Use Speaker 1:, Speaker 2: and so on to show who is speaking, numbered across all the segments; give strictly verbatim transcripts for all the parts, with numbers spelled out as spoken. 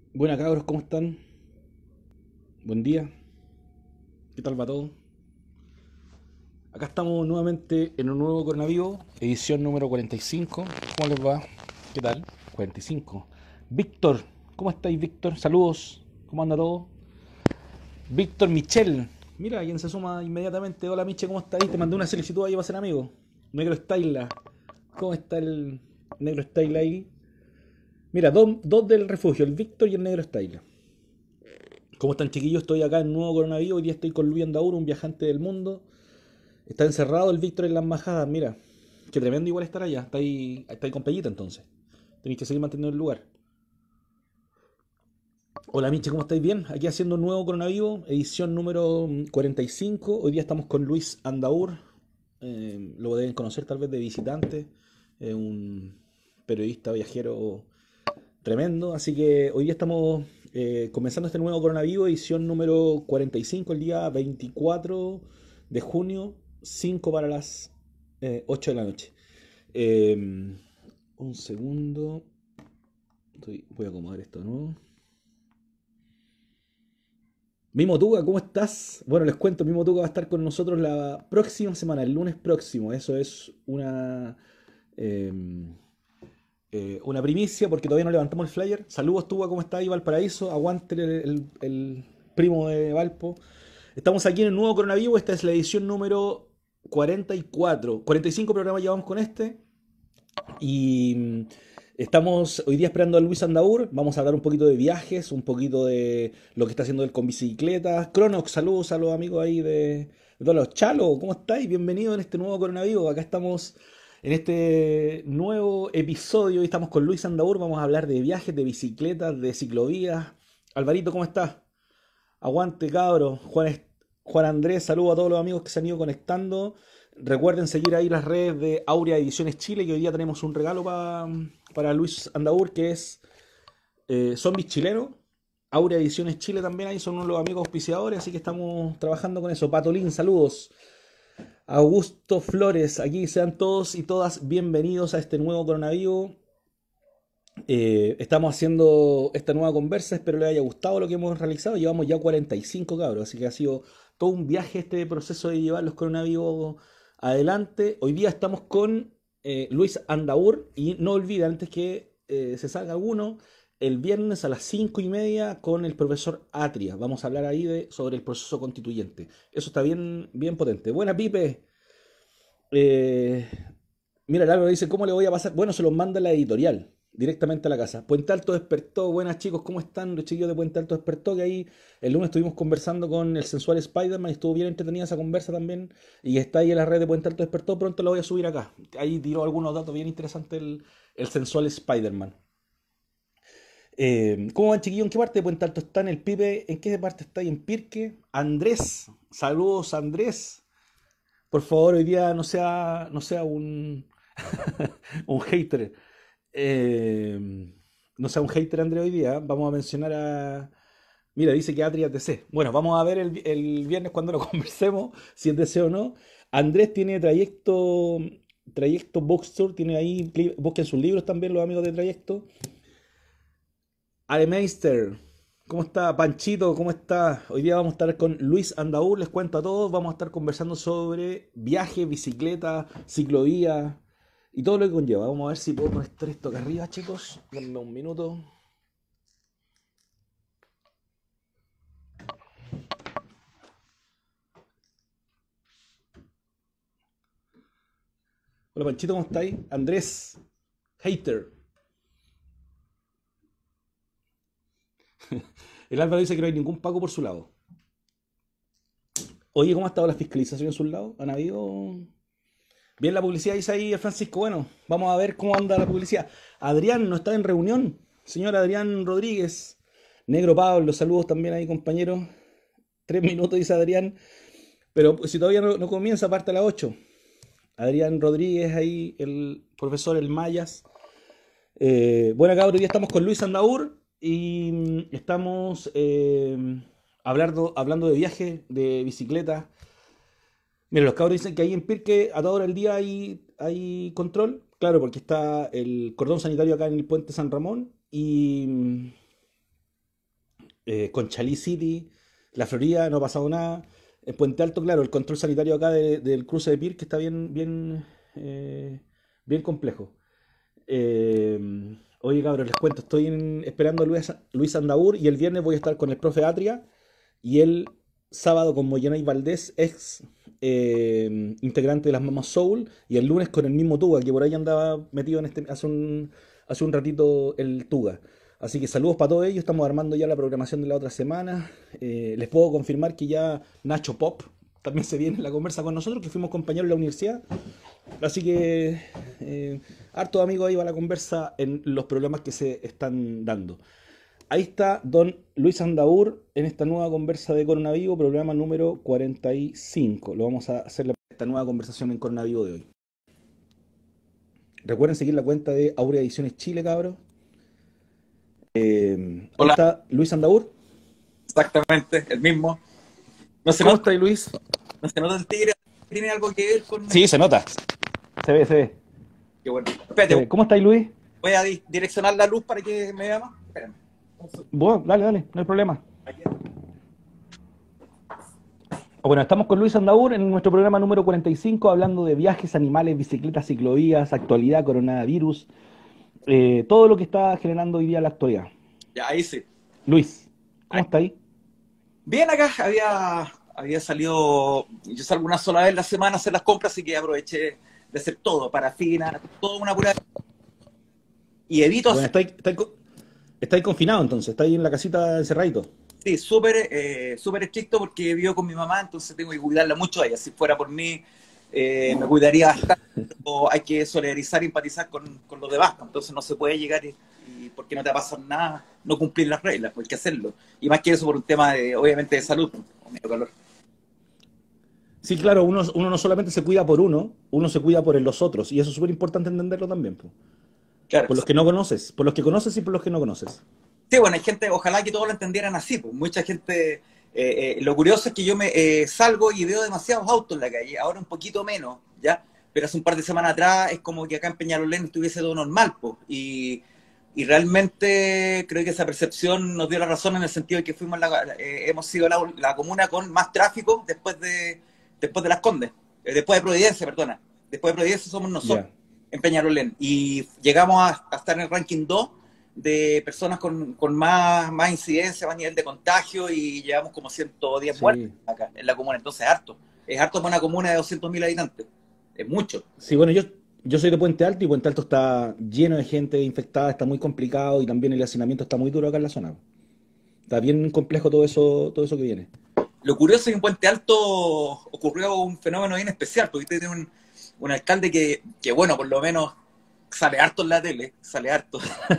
Speaker 1: Buenas cabros, ¿cómo están? Buen día, ¿qué tal va todo? Acá estamos nuevamente en un nuevo coronavirus, edición número cuarenta y cinco. ¿Cómo les va? ¿Qué tal? cuarenta y cinco. Víctor, ¿cómo estáis, Víctor? Saludos, ¿cómo anda todo? Víctor Michel, mira, quien se suma inmediatamente. Hola Michel, ¿cómo estáis? Te mandé una solicitud ahí para ser amigo. Negro Styla, ¿cómo está el Negro Styla ahí? Mira, dos, dos del refugio, el Víctor y el Negro Styla. ¿Cómo están chiquillos? Estoy acá en nuevo coronavirus. Hoy día estoy con Luis Andaur, un viajante del mundo. Está encerrado el Víctor en las majadas, mira. Qué tremendo igual estar allá. Está ahí, está ahí con Pellita entonces. Tenéis que seguir manteniendo el lugar. Hola Miche, ¿cómo estáis? Bien. Aquí haciendo un nuevo coronavirus, edición número cuarenta y cinco. Hoy día estamos con Luis Andaur. Eh, lo deben conocer tal vez de visitante. Es un periodista viajero tremendo. Así que hoy día estamos eh, comenzando este nuevo coronavirus, edición número cuarenta y cinco, el día veinticuatro de junio, cinco para las eh, ocho de la noche. Eh, un segundo. Estoy- voy a acomodar esto, ¿no? Mimo Tuga, ¿cómo estás? Bueno, les cuento, Mimo Tuga va a estar con nosotros la próxima semana, el lunes próximo. Eso es una, eh, eh, una primicia porque todavía no levantamos el flyer. Saludos, Tuga, ¿cómo estás ahí, Valparaíso? Aguante el, el- el primo de Valpo. Estamos aquí en el nuevo coronavirus. Esta es la edición número cuarenta y cuatro. cuarenta y cinco programas llevamos con este. Y mm, estamos hoy día esperando a Luis Andaur. Vamos a hablar un poquito de viajes, un poquito de lo que está haciendo él con bicicletas. Cronox, saludos a los amigos ahí de, de todos los Chalo, ¿cómo estáis? Bienvenidos en este nuevo coronavirus. Acá estamos en este nuevo episodio y estamos con Luis Andaur. Vamos a hablar de viajes, de bicicletas, de ciclovías. Alvarito, ¿cómo estás? Aguante, cabros. Juan, Est- Juan Andrés, saludo a todos los amigos que se han ido conectando. Recuerden seguir ahí las redes de Aurea Ediciones Chile, que hoy día tenemos un regalo pa- para Luis Andaur, que es eh, Zombies Chileno. Aurea Ediciones Chile también ahí son uno de los amigos auspiciadores, así que estamos trabajando con eso. Patolín, saludos. Augusto Flores, aquí sean todos y todas bienvenidos a este nuevo coronavirus. Eh, estamos haciendo esta nueva conversa, espero les haya gustado lo que hemos realizado. Llevamos ya cuarenta y cinco cabros, así que ha sido todo un viaje este proceso de llevar los coronavirus adelante. Hoy día estamos con eh, Luis Andaur y no olviden, antes que eh, se salga alguno, el viernes a las cinco y media con el profesor Atria. Vamos a hablar ahí de, sobre el proceso constituyente. Eso está bien, bien potente. Buena, Pipe. Eh, Mira, el Álvaro dice, ¿cómo le voy a pasar? Bueno, se los manda la editorial, directamente a la casa. Puente Alto despertó. Buenas chicos, ¿cómo están? Los chiquillos de Puente Alto despertó, que ahí el lunes estuvimos conversando con el sensual Spider-Man y estuvo bien entretenida esa conversa también. Y está ahí en la red de Puente Alto despertó, pronto la voy a subir acá. Ahí tiró algunos datos bien interesantes el, el sensual Spider-Man. Eh, ¿cómo van chiquillos? ¿En qué parte de Puente Alto están? ¿El Pipe? ¿En qué parte está ahí? ¿En Pirque? Andrés, saludos Andrés. Por favor, hoy día no sea, no sea un, un hater. Eh, no sea un hater, André, hoy día. Vamos a mencionar a. Mira, dice que Atria es D C. Bueno, vamos a ver el, el viernes cuando lo conversemos, si es D C o no. Andrés tiene trayecto. Trayecto Box Tour, tiene ahí. Busquen sus libros también, los amigos de Trayecto. Alemeister, ¿cómo está? Panchito, ¿cómo está? Hoy día vamos a estar con Luis Andaur, les cuento a todos. Vamos a estar conversando sobre viaje, bicicleta, ciclovía y todo lo que conlleva. Vamos a ver si puedo conectar esto acá arriba, chicos. Denme un minuto. Hola Panchito, ¿cómo estáis? Andrés, hater. El Álvaro dice que no hay ningún pago por su lado. Oye, ¿cómo ha estado la fiscalización en su lado? ¿Han habido...? Bien la publicidad, dice ahí Francisco. Bueno, vamos a ver cómo anda la publicidad. Adrián no está en reunión. Señor Adrián Rodríguez. Negro Pablo, saludos también ahí, compañero. Tres minutos, dice Adrián. Pero pues, si todavía no, no comienza, parte a las ocho. Adrián Rodríguez ahí, el profesor El Mayas. Eh, bueno, acá hoy día estamos con Luis Andaur y mm, estamos eh, hablando, hablando de viaje, de bicicleta. Mira, los cabros dicen que ahí en Pirque a toda hora del día hay, hay control. Claro, porque está el cordón sanitario acá en el puente San Ramón y, eh, Conchalí City, La Florida, no ha pasado nada. En Puente Alto, claro, el control sanitario acá de- del cruce de Pir, que está bien, bien, eh, bien complejo. Eh, oye, cabros, les cuento, estoy en- esperando a Luis, Luis Andaur y el viernes voy a estar con el profe Atria y el sábado con Moyenay Valdés, ex eh, integrante de las Mamas Soul, y el lunes con el mismo Tuga, que por ahí andaba metido en este, hace un, hace un ratito el Tuga. Así que saludos para todos ellos, estamos armando ya la programación de la otra semana. Eh, les puedo confirmar que ya Nacho Pop también se viene en la conversa con nosotros, que fuimos compañeros en la universidad. Así que eh, harto amigos ahí va la conversa en los problemas que se están dando. Ahí está don Luis Andaur en esta nueva conversa de Coronavivo, programa número cuarenta y cinco. Lo vamos a hacer la- esta nueva conversación en Coronavivo de hoy. Recuerden seguir la cuenta de Aurea Ediciones Chile, cabros. Eh, ahí
Speaker 2: Hola,
Speaker 1: está Luis Andaur.
Speaker 2: exactamente, el mismo. No se
Speaker 1: ¿Cómo
Speaker 2: nota,
Speaker 1: estáis, Luis?
Speaker 2: no se nota el tigre, tiene algo que ver con
Speaker 1: Sí,
Speaker 2: esto.
Speaker 1: se nota. Se ve, se ve.
Speaker 2: Qué bueno.
Speaker 1: Se
Speaker 2: Espérate,
Speaker 1: ve. ¿Cómo estáis, Luis?
Speaker 2: voy a di- direccionar la luz para que me vea más. Espérame. Un segundo.
Speaker 1: Bueno, dale, dale, no hay problema.
Speaker 2: Aquí.
Speaker 1: Bueno, estamos con Luis Andaur en nuestro programa número cuarenta y cinco hablando de viajes, animales, bicicletas, ciclovías, actualidad, coronavirus, eh, todo lo que está generando hoy día la actualidad.
Speaker 2: Ya, ahí sí.
Speaker 1: Luis,
Speaker 2: Ahí.
Speaker 1: ¿cómo está ahí?
Speaker 2: Bien, acá había, había salido, yo salgo una sola vez la semana a hacer las compras, así que aproveché de hacer todo, parafina, toda una pura. Y evito
Speaker 1: Bueno,
Speaker 2: hacer,
Speaker 1: estáis, estáis, co- estáis confinado entonces, estáis en la casita encerradito.
Speaker 2: sí, súper eh, súper estricto porque vivo con mi mamá, entonces tengo que cuidarla mucho a ella. Si fuera por mí, eh, me cuidaría bastante. O hay que solidarizar y empatizar con, con los demás, pues. Entonces no se puede llegar y, y porque no te pasa nada, no cumplir las reglas, pues hay que hacerlo. Y más que eso por un tema de, obviamente, de salud, pues, o medio calor.
Speaker 1: Sí, claro, uno, uno no solamente se cuida por uno, uno se cuida por el- los otros, y eso es súper importante entenderlo también, po.
Speaker 2: Claro.
Speaker 1: Por los que no conoces, por los que conoces y por los que no conoces.
Speaker 2: Sí, bueno, hay gente, ojalá que todos lo entendieran así, pues mucha gente, eh, eh, lo curioso es que yo me eh, salgo y veo demasiados autos en la calle, ahora un poquito menos, ¿ya? Pero hace un par de semanas atrás es como que acá en Peñalolén estuviese todo normal, pues, y, y realmente creo que esa percepción nos dio la razón en el sentido de que fuimos la, eh, hemos sido la, la comuna con más tráfico después de, después de Las Condes, eh, después de Providencia, perdona, después de Providencia somos nosotros
Speaker 1: Ya.
Speaker 2: en Peñalolén, y llegamos a, a estar en el ranking dos de personas con, con más, más incidencia, más nivel de contagio, y llevamos como ciento diez muertes
Speaker 1: Sí.
Speaker 2: acá en la comuna. Entonces es harto. Es harto para una comuna de doscientos mil habitantes. Es mucho.
Speaker 1: Sí, bueno, yo, yo soy de Puente Alto y Puente Alto está lleno de gente infectada, está muy complicado y también el hacinamiento está muy duro acá en la zona. Está bien complejo todo eso, todo eso que viene.
Speaker 2: Lo curioso es que en Puente Alto ocurrió un fenómeno bien especial, porque usted tiene un, un alcalde que, que, bueno, por lo menos sale harto en la tele, sale harto.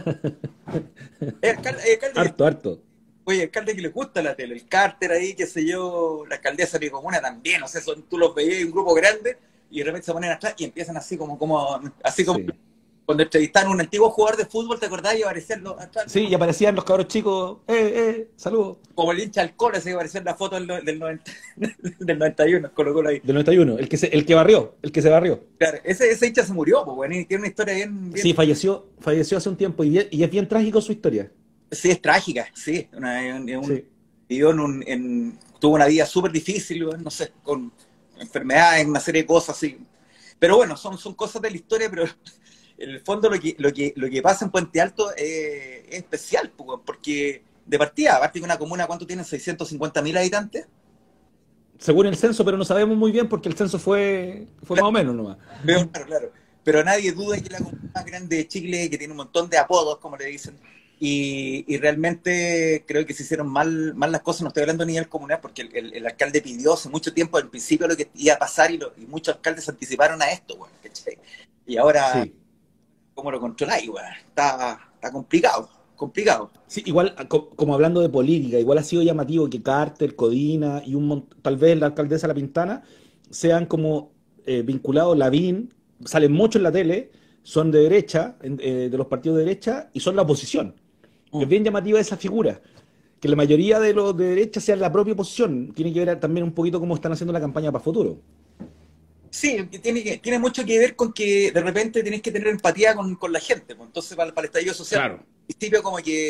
Speaker 2: Es alcalde, es alcalde,
Speaker 1: Harto, harto.
Speaker 2: oye, alcalde que le gusta la tele, el Carter ahí, qué sé yo, la alcaldesa de mi comuna también, o sea, son, tú los veías en un grupo grande y de repente se ponen atrás y empiezan así como, como así como
Speaker 1: Sí.
Speaker 2: cuando entrevistaron a un antiguo jugador de fútbol, ¿te acordás? Y aparecían los, atrás,
Speaker 1: Sí, y aparecían los cabros chicos, eh, eh, saludos.
Speaker 2: como el hincha del Colo, así aparecía en la foto del, del, noventa, del noventa y uno, Colo Colo ahí.
Speaker 1: Del noventa y uno, el que se, el que barrió, el que se barrió.
Speaker 2: Claro, ese, ese hincha se murió, pues bueno, y tiene una historia bien, bien,
Speaker 1: Sí, falleció, falleció hace un tiempo y, bien- y es bien trágico su historia.
Speaker 2: sí, es trágica, sí, una, un, un-
Speaker 1: Sí.
Speaker 2: vivió en un, en, tuvo una vida súper difícil, no sé, con enfermedades, una serie de cosas así. Pero bueno, son, son cosas de la historia, pero en el fondo lo que, lo que, lo que pasa en Puente Alto eh, es especial, porque de partida, aparte de una comuna, ¿cuánto tienen? seiscientos cincuenta mil habitantes.
Speaker 1: Según el censo, pero no sabemos muy bien porque el censo fue, fue más
Speaker 2: Claro,
Speaker 1: o menos nomás.
Speaker 2: claro, claro. Pero nadie duda que la comuna más grande de Chile, que tiene un montón de apodos, como le dicen, y, y realmente creo que se hicieron mal, mal las cosas. No estoy hablando a nivel comunal, porque el, el, el alcalde pidió hace mucho tiempo, en principio, lo que iba a pasar, y, lo, y muchos alcaldes se anticiparon a esto, bueno, ¿cachai? Y ahora,
Speaker 1: Sí.
Speaker 2: ¿cómo lo controláis, bueno? Está, está complicado, complicado.
Speaker 1: Sí, igual, co- como hablando de política, igual ha sido llamativo que Carter, Codina y un mont- tal vez la alcaldesa La Pintana sean como eh, vinculados, Lavín, salen mucho en la tele, son de derecha, en- eh, de los partidos de derecha, y son la oposición. Es
Speaker 2: Mm.
Speaker 1: bien llamativa esa figura, que la mayoría de los de derecha sean la propia oposición. Tiene que ver también un poquito cómo están haciendo la campaña para futuro.
Speaker 2: Sí, que tiene, que, tiene mucho que ver con que de repente tenés que tener empatía con, con la gente, pues. Entonces, para, para el estallido social,
Speaker 1: Claro.
Speaker 2: al principio como que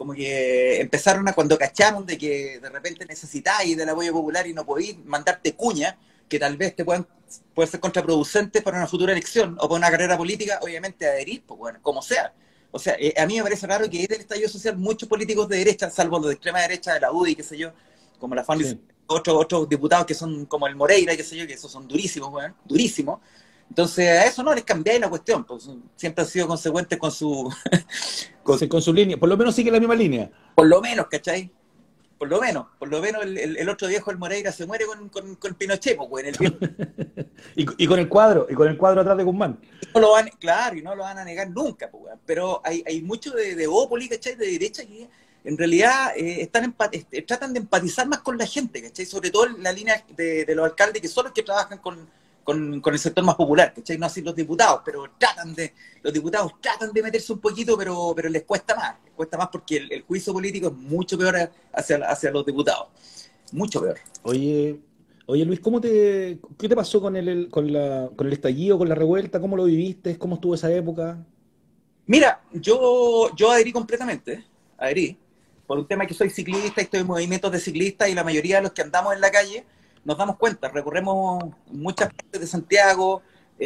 Speaker 2: como que empezaron a, cuando cacharon de que de repente necesitáis del apoyo popular y no podéis mandarte cuña, que tal vez te puedan, puede ser contraproducente para una futura elección o para una carrera política, obviamente adherir, pues bueno, como sea. O sea, eh, a mí me parece raro que desde el estallido social muchos políticos de derecha, salvo los de extrema derecha de la U D I, qué sé yo, como la familia, sí. otros, otros diputados que son como el Moreira, qué sé yo, que esos son durísimos, bueno, durísimos. Entonces a eso no les cambiáis la cuestión, pues siempre han sido consecuentes con su...
Speaker 1: con, sí, con su línea, por lo menos sigue la misma línea.
Speaker 2: Por lo menos, ¿cachai? Por lo menos, por lo menos el, el, el otro viejo, el Moreira, se muere con, con, con Pinochet, pues, en el
Speaker 1: y, y con el cuadro, y con el cuadro atrás de Guzmán.
Speaker 2: No lo van, claro, y no lo van a negar nunca, pues, pero hay, hay mucho de, de Ópoli, ¿cachai? De derecha que en realidad eh, están eh, tratan de empatizar más con la gente, ¿cachai? Sobre todo en la línea de, de los alcaldes, que son los que trabajan con, con, con el sector más popular, ¿cachai? No así los diputados, pero tratan de, los diputados tratan de meterse un poquito, pero, pero les cuesta más, les cuesta más porque el, el juicio político es mucho peor hacia, hacia los diputados, mucho peor.
Speaker 1: Oye, oye Luis, ¿cómo te, qué te pasó con el, con, la, con el estallido, con la revuelta? ¿Cómo lo viviste? ¿Cómo estuvo esa época?
Speaker 2: Mira, yo, yo adherí completamente, adherí, por un tema que soy ciclista y estoy en movimientos de ciclistas y la mayoría de los que andamos en la calle nos damos cuenta, recorremos muchas partes de Santiago,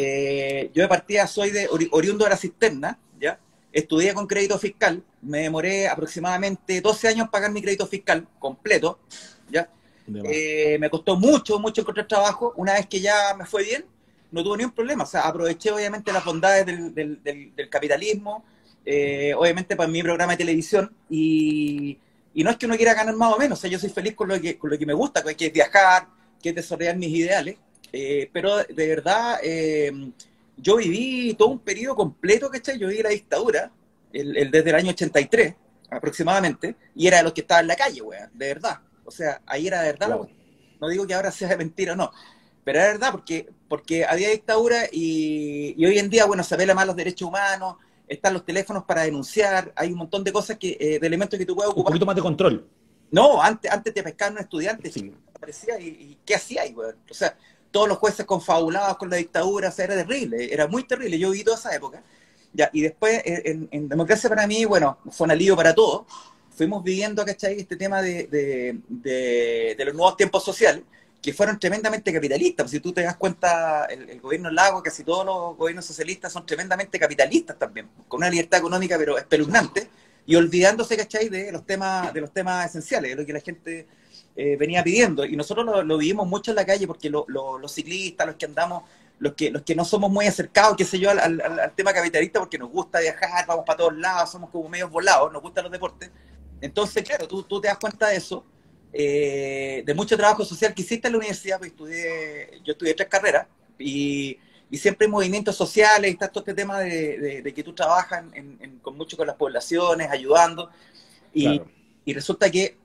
Speaker 2: eh, yo de partida soy de ori oriundo de la Cisterna, ¿ya? Estudié con crédito fiscal, me demoré aproximadamente doce años en pagar mi crédito fiscal completo, ¿ya? Eh, me costó mucho, mucho encontrar trabajo, una vez que ya me fue bien, no tuve ni un problema, o sea, aproveché obviamente las bondades del, del, del, del capitalismo, eh, obviamente para mi programa de televisión, y, y no es que uno quiera ganar más o menos, o sea, yo soy feliz con lo que, con lo que me gusta, que es viajar, que es desarrollar mis ideales, eh, pero de verdad, eh, yo viví todo un periodo completo, ¿cachai? Yo viví la dictadura, el, el, desde el año ochenta y tres aproximadamente, y era de los que estaban en la calle, weón, de verdad, o sea, ahí era de verdad, wow. la, no digo que ahora sea de mentira o no, pero es verdad, porque, porque había dictadura y, y hoy en día, bueno, se apela más los derechos humanos, están los teléfonos para denunciar, hay un montón de cosas, que eh, de elementos que tú puedes ocupar.
Speaker 1: Un poquito más de control.
Speaker 2: No, antes, antes te pescaban un estudiante,
Speaker 1: sí.
Speaker 2: aparecía y, y ¿qué hacía ahí, güey? O sea, todos los jueces confabulados con la dictadura, o sea, era terrible, era muy terrible, yo viví toda esa época. Ya, y después, en, en democracia para mí, bueno, fue un alivio para todos, fuimos viviendo, ¿cachai? Este tema de, de, de, de los nuevos tiempos sociales, que fueron tremendamente capitalistas. Si tú te das cuenta, el, el gobierno Lago, casi todos los gobiernos socialistas son tremendamente capitalistas también, con una libertad económica pero espeluznante, y olvidándose, ¿cachai?, de los temas, de los temas esenciales, de lo que la gente eh, venía pidiendo. Y nosotros lo, lo vivimos mucho en la calle, porque lo, lo, los ciclistas, los que andamos, los que, los que no somos muy acercados, qué sé yo, al, al, al tema capitalista, porque nos gusta viajar, vamos para todos lados, somos como medios volados, nos gustan los deportes. Entonces, claro, tú, tú te das cuenta de eso, Eh, de mucho trabajo social que hiciste en la universidad, pues estudié, yo estudié tres carreras y, y siempre hay movimientos sociales, está todo este tema de, de, de que tú trabajas en, en, con mucho con las poblaciones, ayudando, y, claro. y resulta que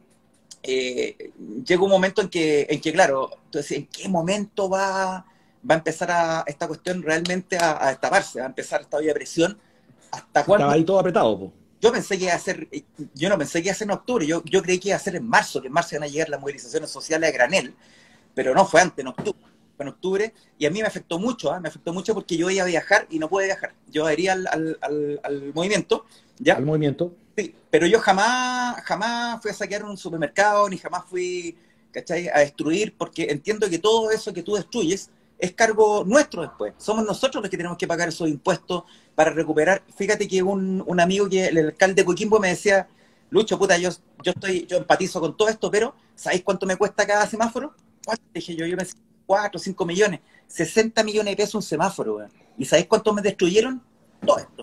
Speaker 2: eh, llega un momento en que, en que claro, tú decís, ¿en qué momento va, va a empezar a, esta cuestión realmente a, a destaparse? Va a empezar esta olla de presión. ¿Hasta cuándo?
Speaker 1: Estaba ahí todo apretado, pues.
Speaker 2: Yo pensé que iba a ser, yo no pensé que iba a ser en octubre, yo, yo creí que iba a ser en marzo, que en marzo iban a llegar las movilizaciones sociales a granel, pero no, fue antes, en octubre, fue en octubre, y a mí me afectó mucho, ¿eh? me afectó mucho porque yo iba a viajar y no pude viajar, yo adhería al, al, al, al movimiento, ¿ya?
Speaker 1: ¿Al movimiento?
Speaker 2: Sí, pero yo jamás, jamás fui a saquear un supermercado, ni jamás fui, ¿cachai?, a destruir, porque entiendo que todo eso que tú destruyes es cargo nuestro después. Somos nosotros los que tenemos que pagar esos impuestos para recuperar. Fíjate que un, un amigo, que el alcalde de Coquimbo, me decía, Lucho, puta, yo, yo estoy, yo empatizo con todo esto, pero ¿sabéis cuánto me cuesta cada semáforo? ¿Cuánto? Dije yo, yo me decía, cuatro, cinco millones, sesenta millones de pesos un semáforo, ¿verdad? ¿Y sabéis cuánto me destruyeron? Todo esto.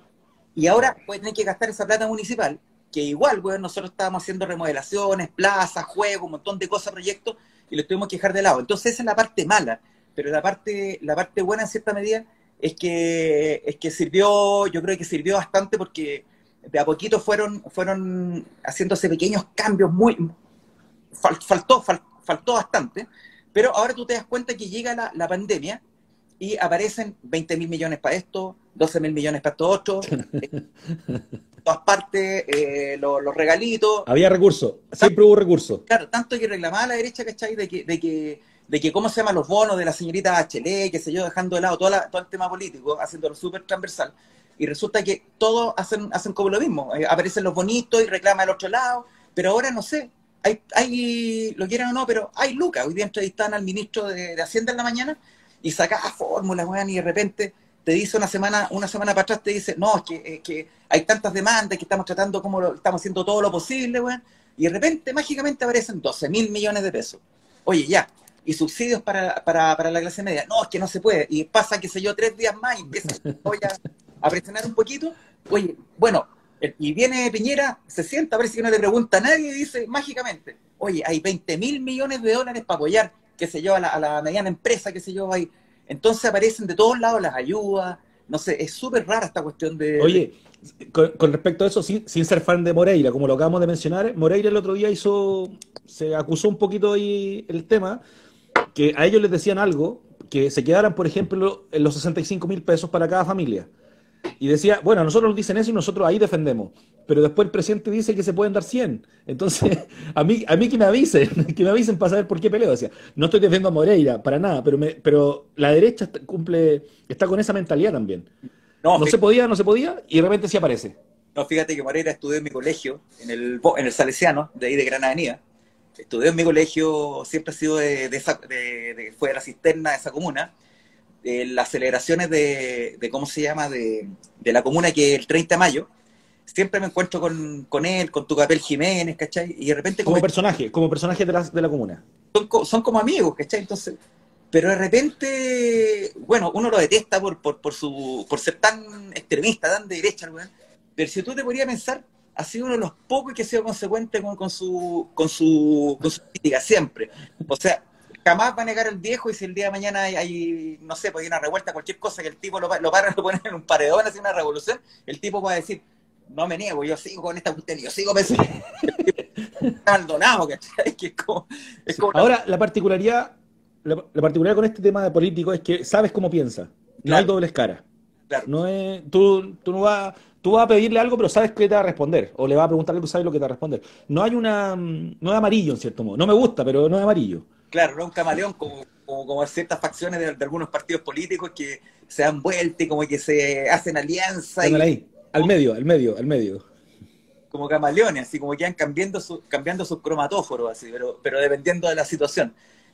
Speaker 2: Y ahora voy a tener que gastar esa plata municipal, que igual, güey, nosotros estábamos haciendo remodelaciones, plazas, juegos, un montón de cosas, proyectos, y los tuvimos que dejar de lado. Entonces esa es la parte mala. Pero la parte, la parte buena en cierta medida es que, es que sirvió, yo creo que sirvió bastante, porque de a poquito fueron, fueron haciéndose pequeños cambios, muy fal, faltó, fal, faltó bastante, pero ahora tú te das cuenta que llega la, la pandemia y aparecen veinte mil millones para esto, doce mil millones para esto otro, en todas partes, eh, los, los regalitos.
Speaker 1: Había recursos, siempre hubo recursos.
Speaker 2: Claro, tanto que reclamaba a la derecha, ¿cachai? De que, de que de que cómo se llaman los bonos de la señorita Bachelet, qué sé yo, dejando de lado toda la, todo el tema político, haciéndolo súper transversal. y resulta que todos hacen, hacen como lo mismo, eh, aparecen los bonitos y reclaman al otro lado, pero ahora no sé, hay, hay lo quieran o no, pero hay lucas. Hoy día entrevistan al ministro de, de Hacienda en la mañana y saca fórmulas, weón, y de repente te dice una semana, una semana para atrás, te dice, no, es que, es que hay tantas demandas que estamos tratando como lo, estamos haciendo todo lo posible, weón, y de repente mágicamente aparecen doce mil millones de pesos. Oye, ya, y subsidios para, para, para la clase media. No, es que no se puede. Y pasa, qué sé yo, tres días más y empieza voy a, a presionar un poquito. Oye, bueno, y viene Piñera, se sienta, parece que no le pregunta a nadie y dice mágicamente, oye, hay veinte mil millones de dólares para apoyar, qué sé yo, a la, a la mediana empresa, qué sé yo, hay. Entonces aparecen de todos lados las ayudas. No sé, es súper rara esta cuestión de...
Speaker 1: Oye, con, con respecto a eso, sin, sin ser fan de Moreira, como lo acabamos de mencionar, Moreira el otro día hizo, se acusó un poquito ahí el tema, que a ellos les decían algo, que se quedaran, por ejemplo, en los sesenta y cinco mil pesos para cada familia. Y decía, bueno, a nosotros nos dicen eso y nosotros ahí defendemos. Pero después el presidente dice que se pueden dar cien. Entonces, a mí, a mí que me avisen, que me avisen para saber por qué peleo. Decía, no estoy defendiendo a Moreira, para nada, pero, me, pero la derecha está, cumple, está con esa mentalidad también.
Speaker 2: No,
Speaker 1: No se
Speaker 2: fíjate,
Speaker 1: podía, no se podía, y de repente sí aparece.
Speaker 2: no, fíjate que Moreira estudió en mi colegio, en el, en el Salesiano, de ahí de Gran Avenida. Estudió en mi colegio, siempre ha sido de, de, esa, de, de fue de la cisterna de esa comuna. Eh, las celebraciones de, de, ¿cómo se llama?, de, de la comuna, que es el treinta de mayo, siempre me encuentro con, con él, con Tucapel Jiménez, ¿cachai? Y de repente como
Speaker 1: Como personaje, como personaje de la, de la comuna.
Speaker 2: son, co- son como amigos, ¿cachai? Entonces, pero de repente, bueno, uno lo detesta por, por, por, su, por ser tan extremista, tan de derecha, weón. Pero si tú te podrías pensar, ha sido uno de los pocos que ha sido consecuente con, con su, con su, con su crítica, siempre. O sea, jamás va a negar el viejo, y si el día de mañana hay, hay, no sé, pues hay una revuelta, cualquier cosa, que el tipo lo, pa- lo para, lo pone en un paredón, hace una revolución, el tipo va a decir, no me niego, yo sigo con esta cuestión, yo sigo pensando, Maldonado, ¿cachai? Que es como, es
Speaker 1: Sí.
Speaker 2: como una-
Speaker 1: Ahora, la particularidad, la, la particularidad con este tema de político es que sabes cómo piensa. No hay
Speaker 2: claro,
Speaker 1: dobles caras.
Speaker 2: claro.
Speaker 1: No es, tú, tú no vas, tú vas a pedirle algo, pero sabes que te va a responder. O le vas a preguntar algo y sabes lo que te va a responder. No hay una, mm, no es amarillo en cierto modo. No me gusta, pero no es amarillo.
Speaker 2: Claro, no un camaleón como, como, como ciertas facciones de, de algunos partidos políticos que se dan vuelta y como que se hacen alianza
Speaker 1: Ándale
Speaker 2: y
Speaker 1: ahí. Al medio, al medio, al medio.
Speaker 2: como camaleones, así como que van cambiando, su, cambiando sus cromatóforos, así, pero, pero dependiendo de la situación.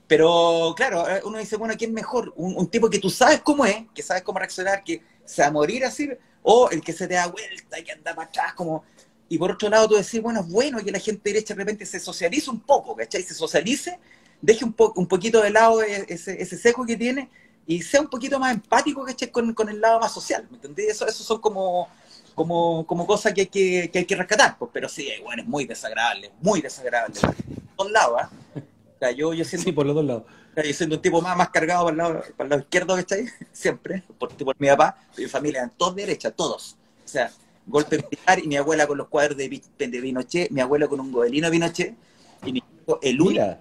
Speaker 2: Pero claro, eh, uno dice, bueno, ¿quién mejor? Un, un tipo que tú sabes cómo es, que sabes cómo reaccionar, que se va a morir así, o el que se te da vuelta y que anda para atrás, como... Y por otro lado tú decís, bueno, es bueno que la gente derecha de repente se socialice un poco, ¿cachai? Se socialice, deje un, po un poquito de lado ese, ese seco que tiene y sea un poquito más empático, ¿cachai? Con, con el lado más social, ¿me entendés? Eso, eso son como, como, como cosas que hay que, que hay que rescatar, pues, pero sí, bueno, es muy desagradable, muy desagradable. Por todos lados, ¿ah? ¿eh? O sea, yo, yo siento
Speaker 1: Sí, por los dos lados.
Speaker 2: yo siendo un tipo más, más cargado para el lado, para el lado izquierdo, ¿cachai? Siempre, por, por mi papá, mi familia, todos derechas, todos. O sea, golpe militar, y mi abuela con los cuadros de, de Pinochet, mi abuela con un godelino de Pinochet, y mi hijo, el
Speaker 1: Mira,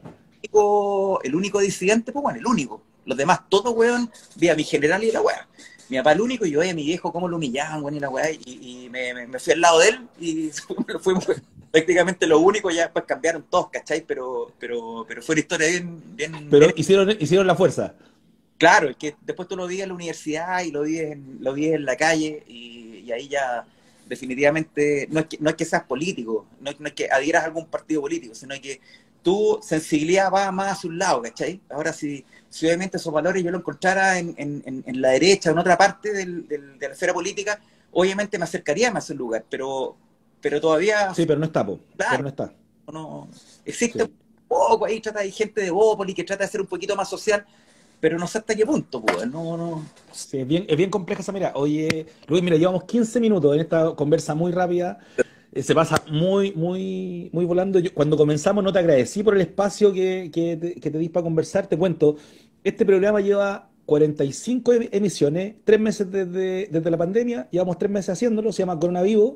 Speaker 2: único, el único disidente, pues bueno, el único. Los demás, todos, weón, vi a mi general y la weá. Mi papá el único, y yo veía a mi viejo cómo lo humillaban, weón, y la weá, y, y me, me, me fui al lado de él, y fuimos prácticamente lo único. Ya después cambiaron todos, ¿cachai? Pero, pero, pero fue una historia bien, bien,
Speaker 1: pero
Speaker 2: bien.
Speaker 1: hicieron, hicieron la fuerza.
Speaker 2: Claro, es que después tú lo vives en la universidad y lo vives en, lo vives en la calle, y, y ahí ya definitivamente no es que, no es que seas político, no es, no es que adhieras a algún partido político, sino que tu sensibilidad va más a un lado, ¿cachai? Ahora, si, si obviamente esos valores yo lo encontrara en, en, en la derecha o en otra parte del, del, de la esfera política, obviamente me acercaría más a un lugar, pero, pero todavía,
Speaker 1: Sí, pero no está, po. Pero
Speaker 2: claro,
Speaker 1: no está.
Speaker 2: no existe un
Speaker 1: Sí.
Speaker 2: poco ahí, trata de gente de Bópoli que trata de ser un poquito más social, pero no sé hasta qué punto, pues, no, no.
Speaker 1: Sí, es bien, es bien compleja esa mira. Oye, Luis, mira, llevamos quince minutos en esta conversa muy rápida. Eh, se pasa muy, muy, muy volando. Yo, cuando comenzamos no te agradecí por el espacio que, que te, que te di para conversar. Te cuento, este programa lleva cuarenta y cinco em- emisiones, tres meses desde, desde la pandemia. Llevamos tres meses haciéndolo, se llama Corona Vivo.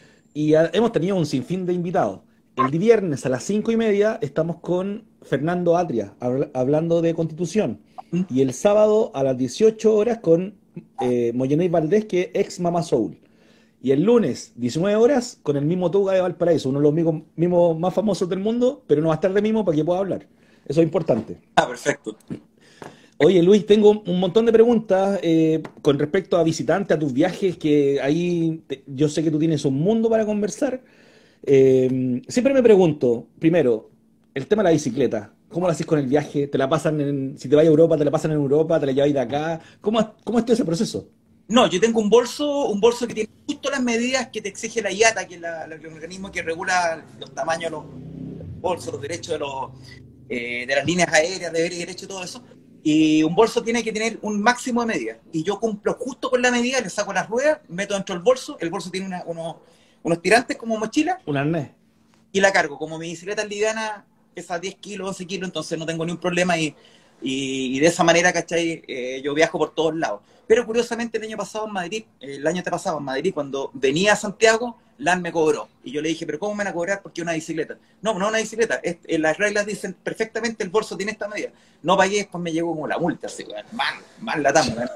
Speaker 1: Y ha- hemos tenido un sinfín de invitados. El viernes a las cinco y media estamos con Fernando Atria, habl- hablando de Constitución. Y el sábado a las dieciocho horas con eh, Moyenay Valdés, que es ex Mama Soul. Y el lunes, diecinueve horas, con el mismo Tuga de Valparaíso, uno de los mimos, mimos más famosos del mundo, pero no va a estar de mimo para que pueda hablar. Eso es importante.
Speaker 2: Ah, perfecto.
Speaker 1: Oye, Luis, tengo un montón de preguntas eh, con respecto a visitantes, a tus viajes, que ahí te- yo sé que tú tienes un mundo para conversar. Eh, siempre me pregunto, primero, el tema de la bicicleta. ¿Cómo lo haces con el viaje? ¿Te la pasan en, si te vas a Europa, te la pasan en Europa, te la lleváis de acá? ¿Cómo, cómo es todo ese proceso?
Speaker 2: No, yo tengo un bolso, un bolso que tiene justo las medidas que te exige la I A T A, que es la- la- el organismo que regula los tamaños de los bolsos, los derechos de, los, eh, de las líneas aéreas, deberes y derechos y todo eso. Y un bolso tiene que tener un máximo de medidas. Y yo cumplo justo con la medida, le saco las ruedas, meto dentro del bolso, el bolso tiene una- unos, unos tirantes como mochila
Speaker 1: Un arnés.
Speaker 2: y la cargo. Como mi bicicleta es liviana, pesa diez kilos, once kilos, entonces no tengo ni un problema y, y, y de esa manera, ¿cachai? Eh, yo viajo por todos lados. Pero curiosamente el año pasado en Madrid, el año pasado en Madrid, cuando venía a Santiago, LAN me cobró. Y yo le dije, pero ¿cómo me van a cobrar? Porque una bicicleta. No, no una bicicleta. Es, eh, las reglas dicen perfectamente el bolso tiene esta medida. No pagué, después me llegó como la multa. Así, mal, mal la tama.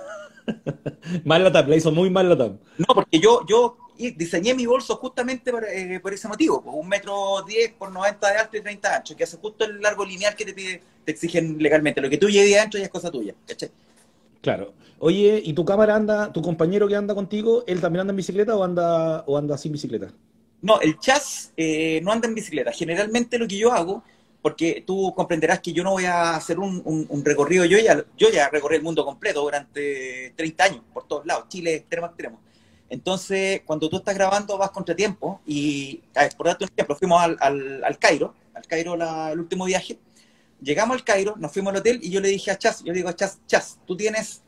Speaker 1: Mal la tap, la hizo muy mal la tap.
Speaker 2: No, porque yo, yo diseñé mi bolso justamente por, eh, por ese motivo, pues, un metro diez por noventa de alto y treinta de ancho, que hace justo el largo lineal que te pide, te exigen legalmente. Lo que tú lleves adentro ya es cosa tuya, ¿cachai?
Speaker 1: Claro. Oye, ¿y tu cámara anda, tu compañero que anda contigo, él también anda en bicicleta o anda, o anda sin bicicleta?
Speaker 2: No, el chas eh, no anda en bicicleta. Generalmente lo que yo hago, porque tú comprenderás que yo no voy a hacer un, un, un recorrido, yo ya, yo ya recorrí el mundo completo durante treinta años, por todos lados, Chile extremo a extremo. Entonces, cuando tú estás grabando vas contra tiempo y, a ver, por darte un ejemplo, fuimos al, al, al Cairo, al Cairo la, el último viaje, llegamos al Cairo, nos fuimos al hotel y yo le dije a Chas, yo le digo a Chas, Chas, tú tienes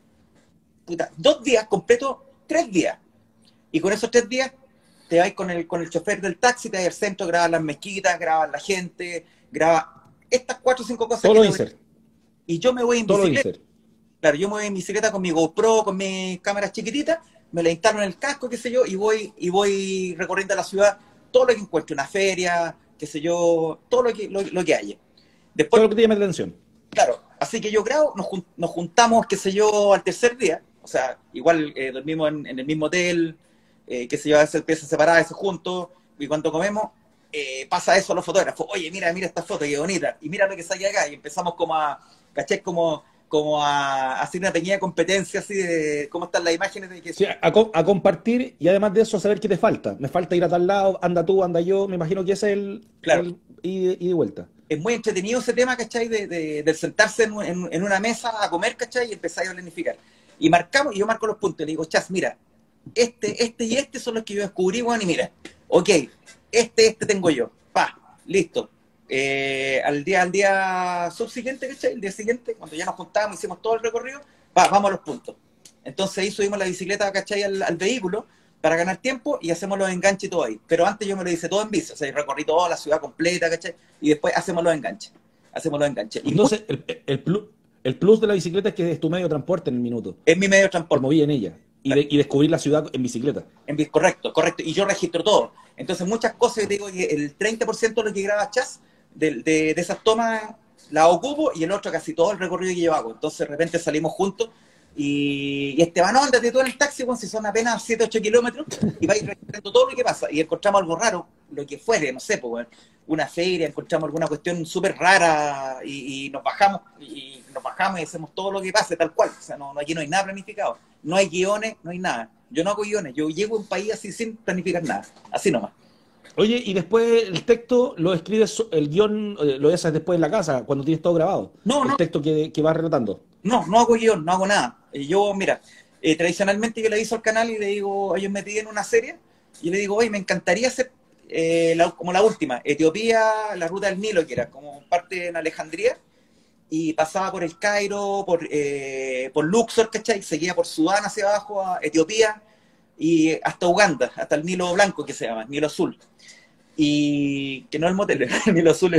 Speaker 2: puta, dos días completos, tres días, y con esos tres días te vas con el, con el chofer del taxi, te vas al centro, grabas las mezquitas, grabas la gente, grabas estas cuatro o cinco cosas
Speaker 1: Todos
Speaker 2: que
Speaker 1: los
Speaker 2: te voy a...
Speaker 1: insert,
Speaker 2: Y yo me voy en
Speaker 1: todos los
Speaker 2: bicicleta,
Speaker 1: insert.
Speaker 2: claro, yo me voy en bicicleta con mi GoPro, con mis cámaras chiquititas, me la instalo en el casco, qué sé yo, y voy, y voy recorriendo la ciudad, todo lo que encuentro, una feria, qué sé yo, todo lo que, lo, lo que haya.
Speaker 1: Todo
Speaker 2: Después,
Speaker 1: lo que te llame la atención.
Speaker 2: claro, así que yo grabo, nos, jun- nos juntamos, qué sé yo, al tercer día, o sea, igual eh, dormimos en, en el mismo hotel, eh, qué sé yo, a veces piezas separadas, eso juntos, y cuando comemos, eh, pasa eso a los fotógrafos, oye, mira, mira esta foto, qué bonita, y mira lo que sale acá, y empezamos como a, ¿caché? Como, como a, a hacer una pequeña competencia así de cómo están las imágenes de que
Speaker 1: Sí, a, co- a compartir y además de eso saber qué te falta. Me falta ir a tal lado, anda tú, anda yo. Me imagino que ese es el,
Speaker 2: claro,
Speaker 1: el ida y de vuelta.
Speaker 2: es muy entretenido ese tema, ¿cachai? De, de, de sentarse en, en, en, una mesa a comer, ¿cachai? Y empezar a planificar. Y marcamos, y yo marco los puntos, y le digo, Chas, mira, este, este y este son los que yo descubrí, bueno, y mira, ok, este, este tengo yo, pa, listo. Eh, al día al día subsiguiente, ¿cachai? El día siguiente, cuando ya nos juntamos, hicimos todo el recorrido, pa, vamos a los puntos. Entonces ahí subimos la bicicleta, ¿cachai? Al, al vehículo para ganar tiempo y hacemos los enganches y todo ahí. Pero antes yo me lo hice todo en bici, o sea, recorrí toda la ciudad completa, ¿cachai? Y después hacemos los enganches. Hacemos los enganches. Y mucho,
Speaker 1: Entonces, el, el plus, el plus de la bicicleta es que es tu medio de transporte en el minuto.
Speaker 2: es mi medio de
Speaker 1: Te
Speaker 2: transporte.
Speaker 1: moví en ella. Y, de- y descubrir la ciudad en bicicleta.
Speaker 2: En bici, correcto, correcto. Y yo registro todo. Entonces, muchas cosas, yo te digo, que el treinta por ciento de lo que graba Chas, de, de, de esas tomas, la ocupo y el otro casi todo el recorrido que yo hago. Entonces, de repente salimos juntos y, y Esteban, no, ándate tú en el taxi, bueno, si son apenas siete ocho kilómetros, y vais registrando todo lo que pasa. Y encontramos algo raro, lo que fuere, no sé, pues, bueno, una feria, encontramos alguna cuestión súper rara y, y nos bajamos y nos bajamos y hacemos todo lo que pase, tal cual. O sea, no, no, aquí no hay nada planificado. No hay guiones, no hay nada. Yo no hago guiones, yo llego a un país así sin planificar nada, así nomás.
Speaker 1: Oye, y después el texto lo escribes, so- el guión eh, lo haces después en la casa, cuando tienes todo grabado.
Speaker 2: No,
Speaker 1: El
Speaker 2: no,
Speaker 1: texto que, que vas relatando.
Speaker 2: no, no hago guión, no hago nada. Eh, Yo, mira, eh, tradicionalmente yo le aviso al canal y le digo, ellos me piden una serie, y le digo, oye, me encantaría hacer eh, la- como la última, Etiopía, la ruta del Nilo, que era como parte en Alejandría, y pasaba por el Cairo, por, eh, por Luxor, ¿cachai? Seguía por Sudán hacia abajo a Etiopía y hasta Uganda, hasta el Nilo Blanco que se llama, Nilo Azul. Y que no el motel, el Nilo Azul,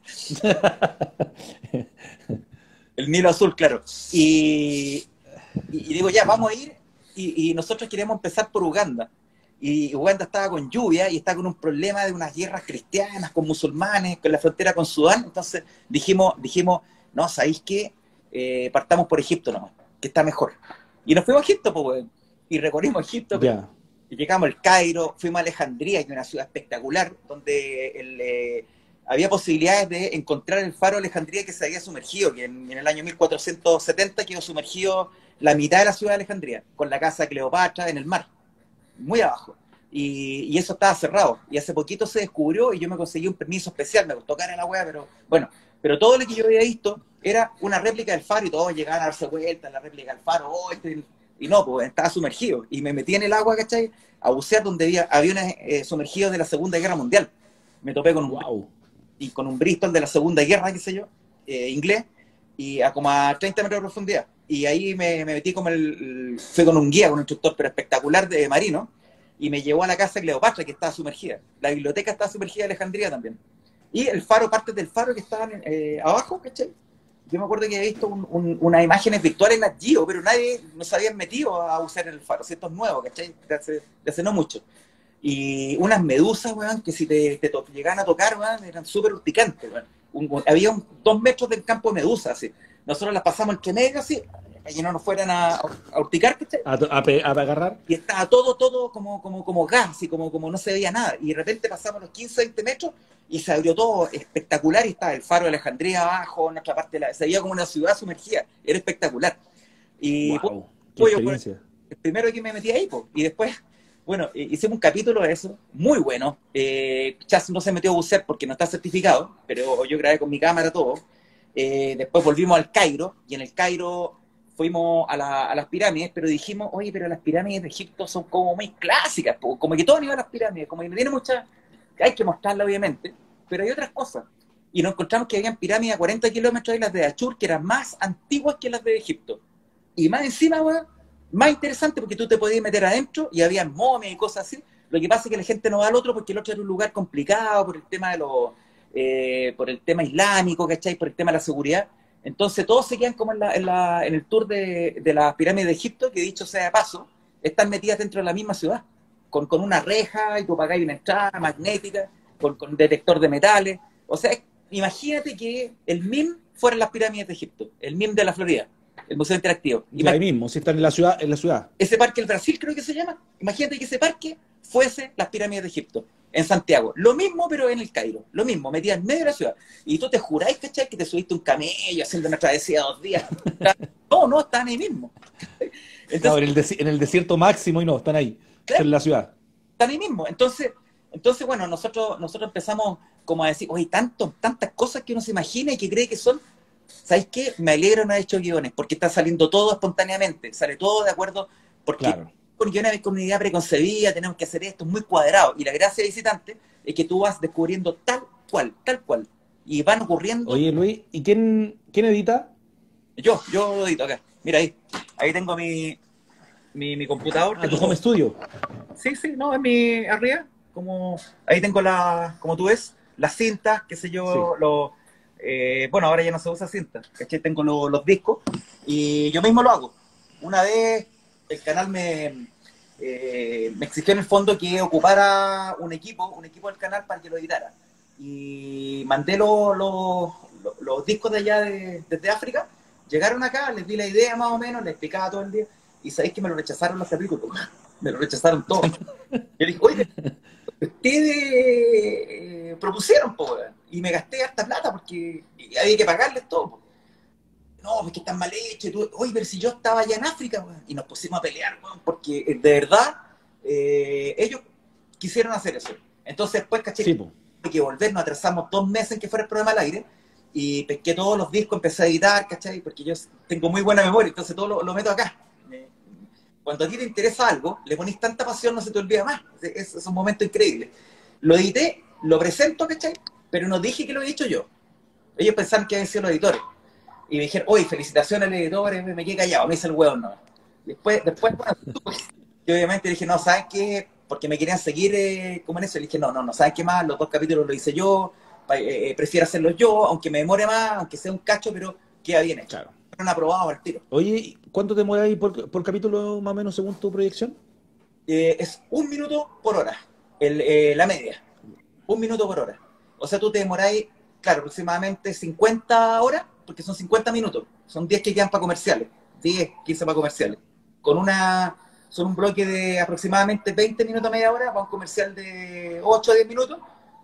Speaker 2: el Nilo Azul, claro. Y, y, y digo, ya, vamos a ir, y, y nosotros queremos empezar por Uganda. Y Uganda estaba con lluvia y está con un problema de unas guerras cristianas con musulmanes, con la frontera con Sudán. Entonces dijimos, dijimos no, ¿sabéis qué? Eh, partamos por Egipto nomás, que está mejor. Y nos fuimos a Egipto, pues, weón. Y recorrimos Egipto, pero
Speaker 1: Ya.
Speaker 2: y llegamos al Cairo, fuimos a Alejandría, que es una ciudad espectacular, donde el, eh, había posibilidades de encontrar el faro de Alejandría que se había sumergido, que en, en el año mil cuatrocientos setenta quedó sumergido la mitad de la ciudad de Alejandría, con la casa de Cleopatra en el mar, muy abajo. Y, y eso estaba cerrado. Y hace poquito se descubrió y yo me conseguí un permiso especial, me costó cara en la hueá, pero bueno, pero todo lo que yo había visto era una réplica del faro y todos llegaban a darse vueltas, la réplica del faro, oh, este, y no, pues estaba sumergido. Y me metí en el agua, ¿cachai? A bucear donde había aviones eh, sumergidos de la Segunda Guerra Mundial. Me topé con un,
Speaker 1: wow.
Speaker 2: y con un Bristol de la Segunda Guerra, qué sé yo, eh, inglés, y a como a treinta metros de profundidad. Y ahí me, me metí como el, el... Fui con un guía, con un instructor, pero espectacular de marino, y me llevó a la casa de Cleopatra, que estaba sumergida. La biblioteca estaba sumergida de Alejandría también. Y el faro, partes del faro que estaban eh, abajo, ¿cachai? Yo me acuerdo que había visto un, un, unas imágenes virtuales en Nat Geo, pero nadie nos había metido a usar el faro. Si esto es nuevo, ¿cachai? De hace, de hace no mucho. Y unas medusas, weón, que si te, te, te llegaban a tocar, weón, eran súper urticantes, weón. Un, un, había un, dos metros del campo de medusas, así. Nosotros las pasamos entre medio, así, y no nos fueran a, a urticar, ¿cachai?
Speaker 1: A, a, a agarrar.
Speaker 2: Y estaba todo, todo como, como, como gas, así como, como no se veía nada. Y de repente pasamos los quince, veinte metros y se abrió todo espectacular. Y estaba el faro de Alejandría abajo, en otra parte, de la, se veía como una ciudad sumergida. Era espectacular. Y
Speaker 1: wow,
Speaker 2: pues, yo, pues, el primero que me metí ahí, pues, y después, bueno, hicimos un capítulo de eso, muy bueno. Eh, Chas no se metió a bucear porque no está certificado, pero yo grabé con mi cámara todo. Eh, después volvimos al Cairo, y en el Cairo fuimos a, la, a las pirámides, pero dijimos, oye, pero las pirámides de Egipto son como muy clásicas, como que todo nivel a las pirámides, como que no tiene mucha, hay que mostrarla obviamente, pero hay otras cosas. Y nos encontramos que habían pirámides a cuarenta kilómetros de las de Achur, que eran más antiguas que las de Egipto. Y más encima, weón, más interesante porque tú te podías meter adentro y había momias y cosas así. Lo que pasa es que la gente no va al otro porque el otro era un lugar complicado por el tema de los, eh, por el tema islámico, ¿cachai? Por el tema de la seguridad. Entonces todos se quedan como en, la, en, la, en el tour de, de las pirámides de Egipto, que dicho sea de paso, están metidas dentro de la misma ciudad, con, con una reja, y tú pagáis una entrada magnética, con, con detector de metales. O sea, imagínate que el M I M fueran las pirámides de Egipto, el M I M de la Florida, el Museo Interactivo.
Speaker 1: Y ahí mismo, si están en la ciudad, en la ciudad.
Speaker 2: Ese parque del Brasil creo que se llama. Imagínate que ese parque fuese las pirámides de Egipto, en Santiago. Lo mismo, pero en el Cairo. Lo mismo, metida en medio de la ciudad. Y tú te juráis, ¿cachai? Que te subiste un camello haciendo una travesía de dos días. No, no, están ahí mismo.
Speaker 1: Entonces, claro, en, el en el desierto máximo y no, están ahí, claro, en la ciudad.
Speaker 2: Están ahí mismo. Entonces, entonces bueno, nosotros, nosotros empezamos como a decir, oye, tanto, tantas cosas que uno se imagina y que cree que son. ¿Sabes qué? Me alegro no haber hecho guiones, porque está saliendo todo espontáneamente, sale todo de acuerdo, porque
Speaker 1: claro,
Speaker 2: con guiones con una idea preconcebida, tenemos que hacer esto, muy cuadrado, y la gracia de Visitante es que tú vas descubriendo tal cual, tal cual, y van ocurriendo...
Speaker 1: Oye, Luis, ¿y quién, quién edita?
Speaker 2: Yo, yo lo edito acá, mira ahí, ahí tengo mi, mi, mi computador.
Speaker 1: Ah, tu home studio.
Speaker 2: Sí, sí, no, es mi, arriba, como, ahí tengo la, como tú ves, las cintas, qué sé yo, sí. los... Eh, bueno, ahora ya no se usa cinta, ¿cachai? Tengo lo, los discos y yo mismo lo hago. Una vez el canal me, eh, me exigió en el fondo que ocupara un equipo, un equipo del canal para que lo editara. Y mandé los, los, los discos de allá de, desde África, llegaron acá, les di la idea más o menos, les explicaba todo el día, y sabéis que me lo rechazaron los capítulos, me lo rechazaron todos. Yo dije, oye, ustedes eh, propusieron, po, y me gasté harta plata porque había que pagarles todo. Po. No, porque están mal hechos. Oye, pero si yo estaba allá en África, po, y nos pusimos a pelear, po, porque de verdad eh, ellos quisieron hacer eso. Entonces después, caché, sí, hay que volver, nos atrasamos dos meses en que fuera el programa al aire, y pesqué todos los discos, empecé a editar, ¿cachai? Porque yo tengo muy buena memoria, entonces todo lo, lo meto acá. Cuando a ti te interesa algo, le pones tanta pasión, no se te olvida más. Es, es un momento increíble. Lo edité, lo presento, ¿cachai? Pero no dije que lo había hecho yo. Ellos pensaban que habían sido los editores. Y me dijeron, oye, felicitaciones al editor, me quedé callado, me hice el hueón, no. Después, después bueno, yo obviamente dije, no, ¿saben qué? Porque me querían seguir eh, como en eso. Le dije, no, no, no, ¿saben qué más? Los dos capítulos los hice yo, eh, prefiero hacerlos yo, aunque me demore más, aunque sea un cacho, pero queda bien hecho. Claro. Fueron aprobados al tiro.
Speaker 1: Oye, ¿cuánto te mueves ahí por, por capítulo más o menos según tu proyección?
Speaker 2: Eh, es un minuto por hora, el, eh, la media. Un minuto por hora. O sea, tú te demoráis, claro, aproximadamente cincuenta horas, porque son cincuenta minutos. Son diez que quedan para comerciales. diez, quince para comerciales. Con una, son un bloque de aproximadamente veinte minutos a media hora, para un comercial de ocho a diez minutos.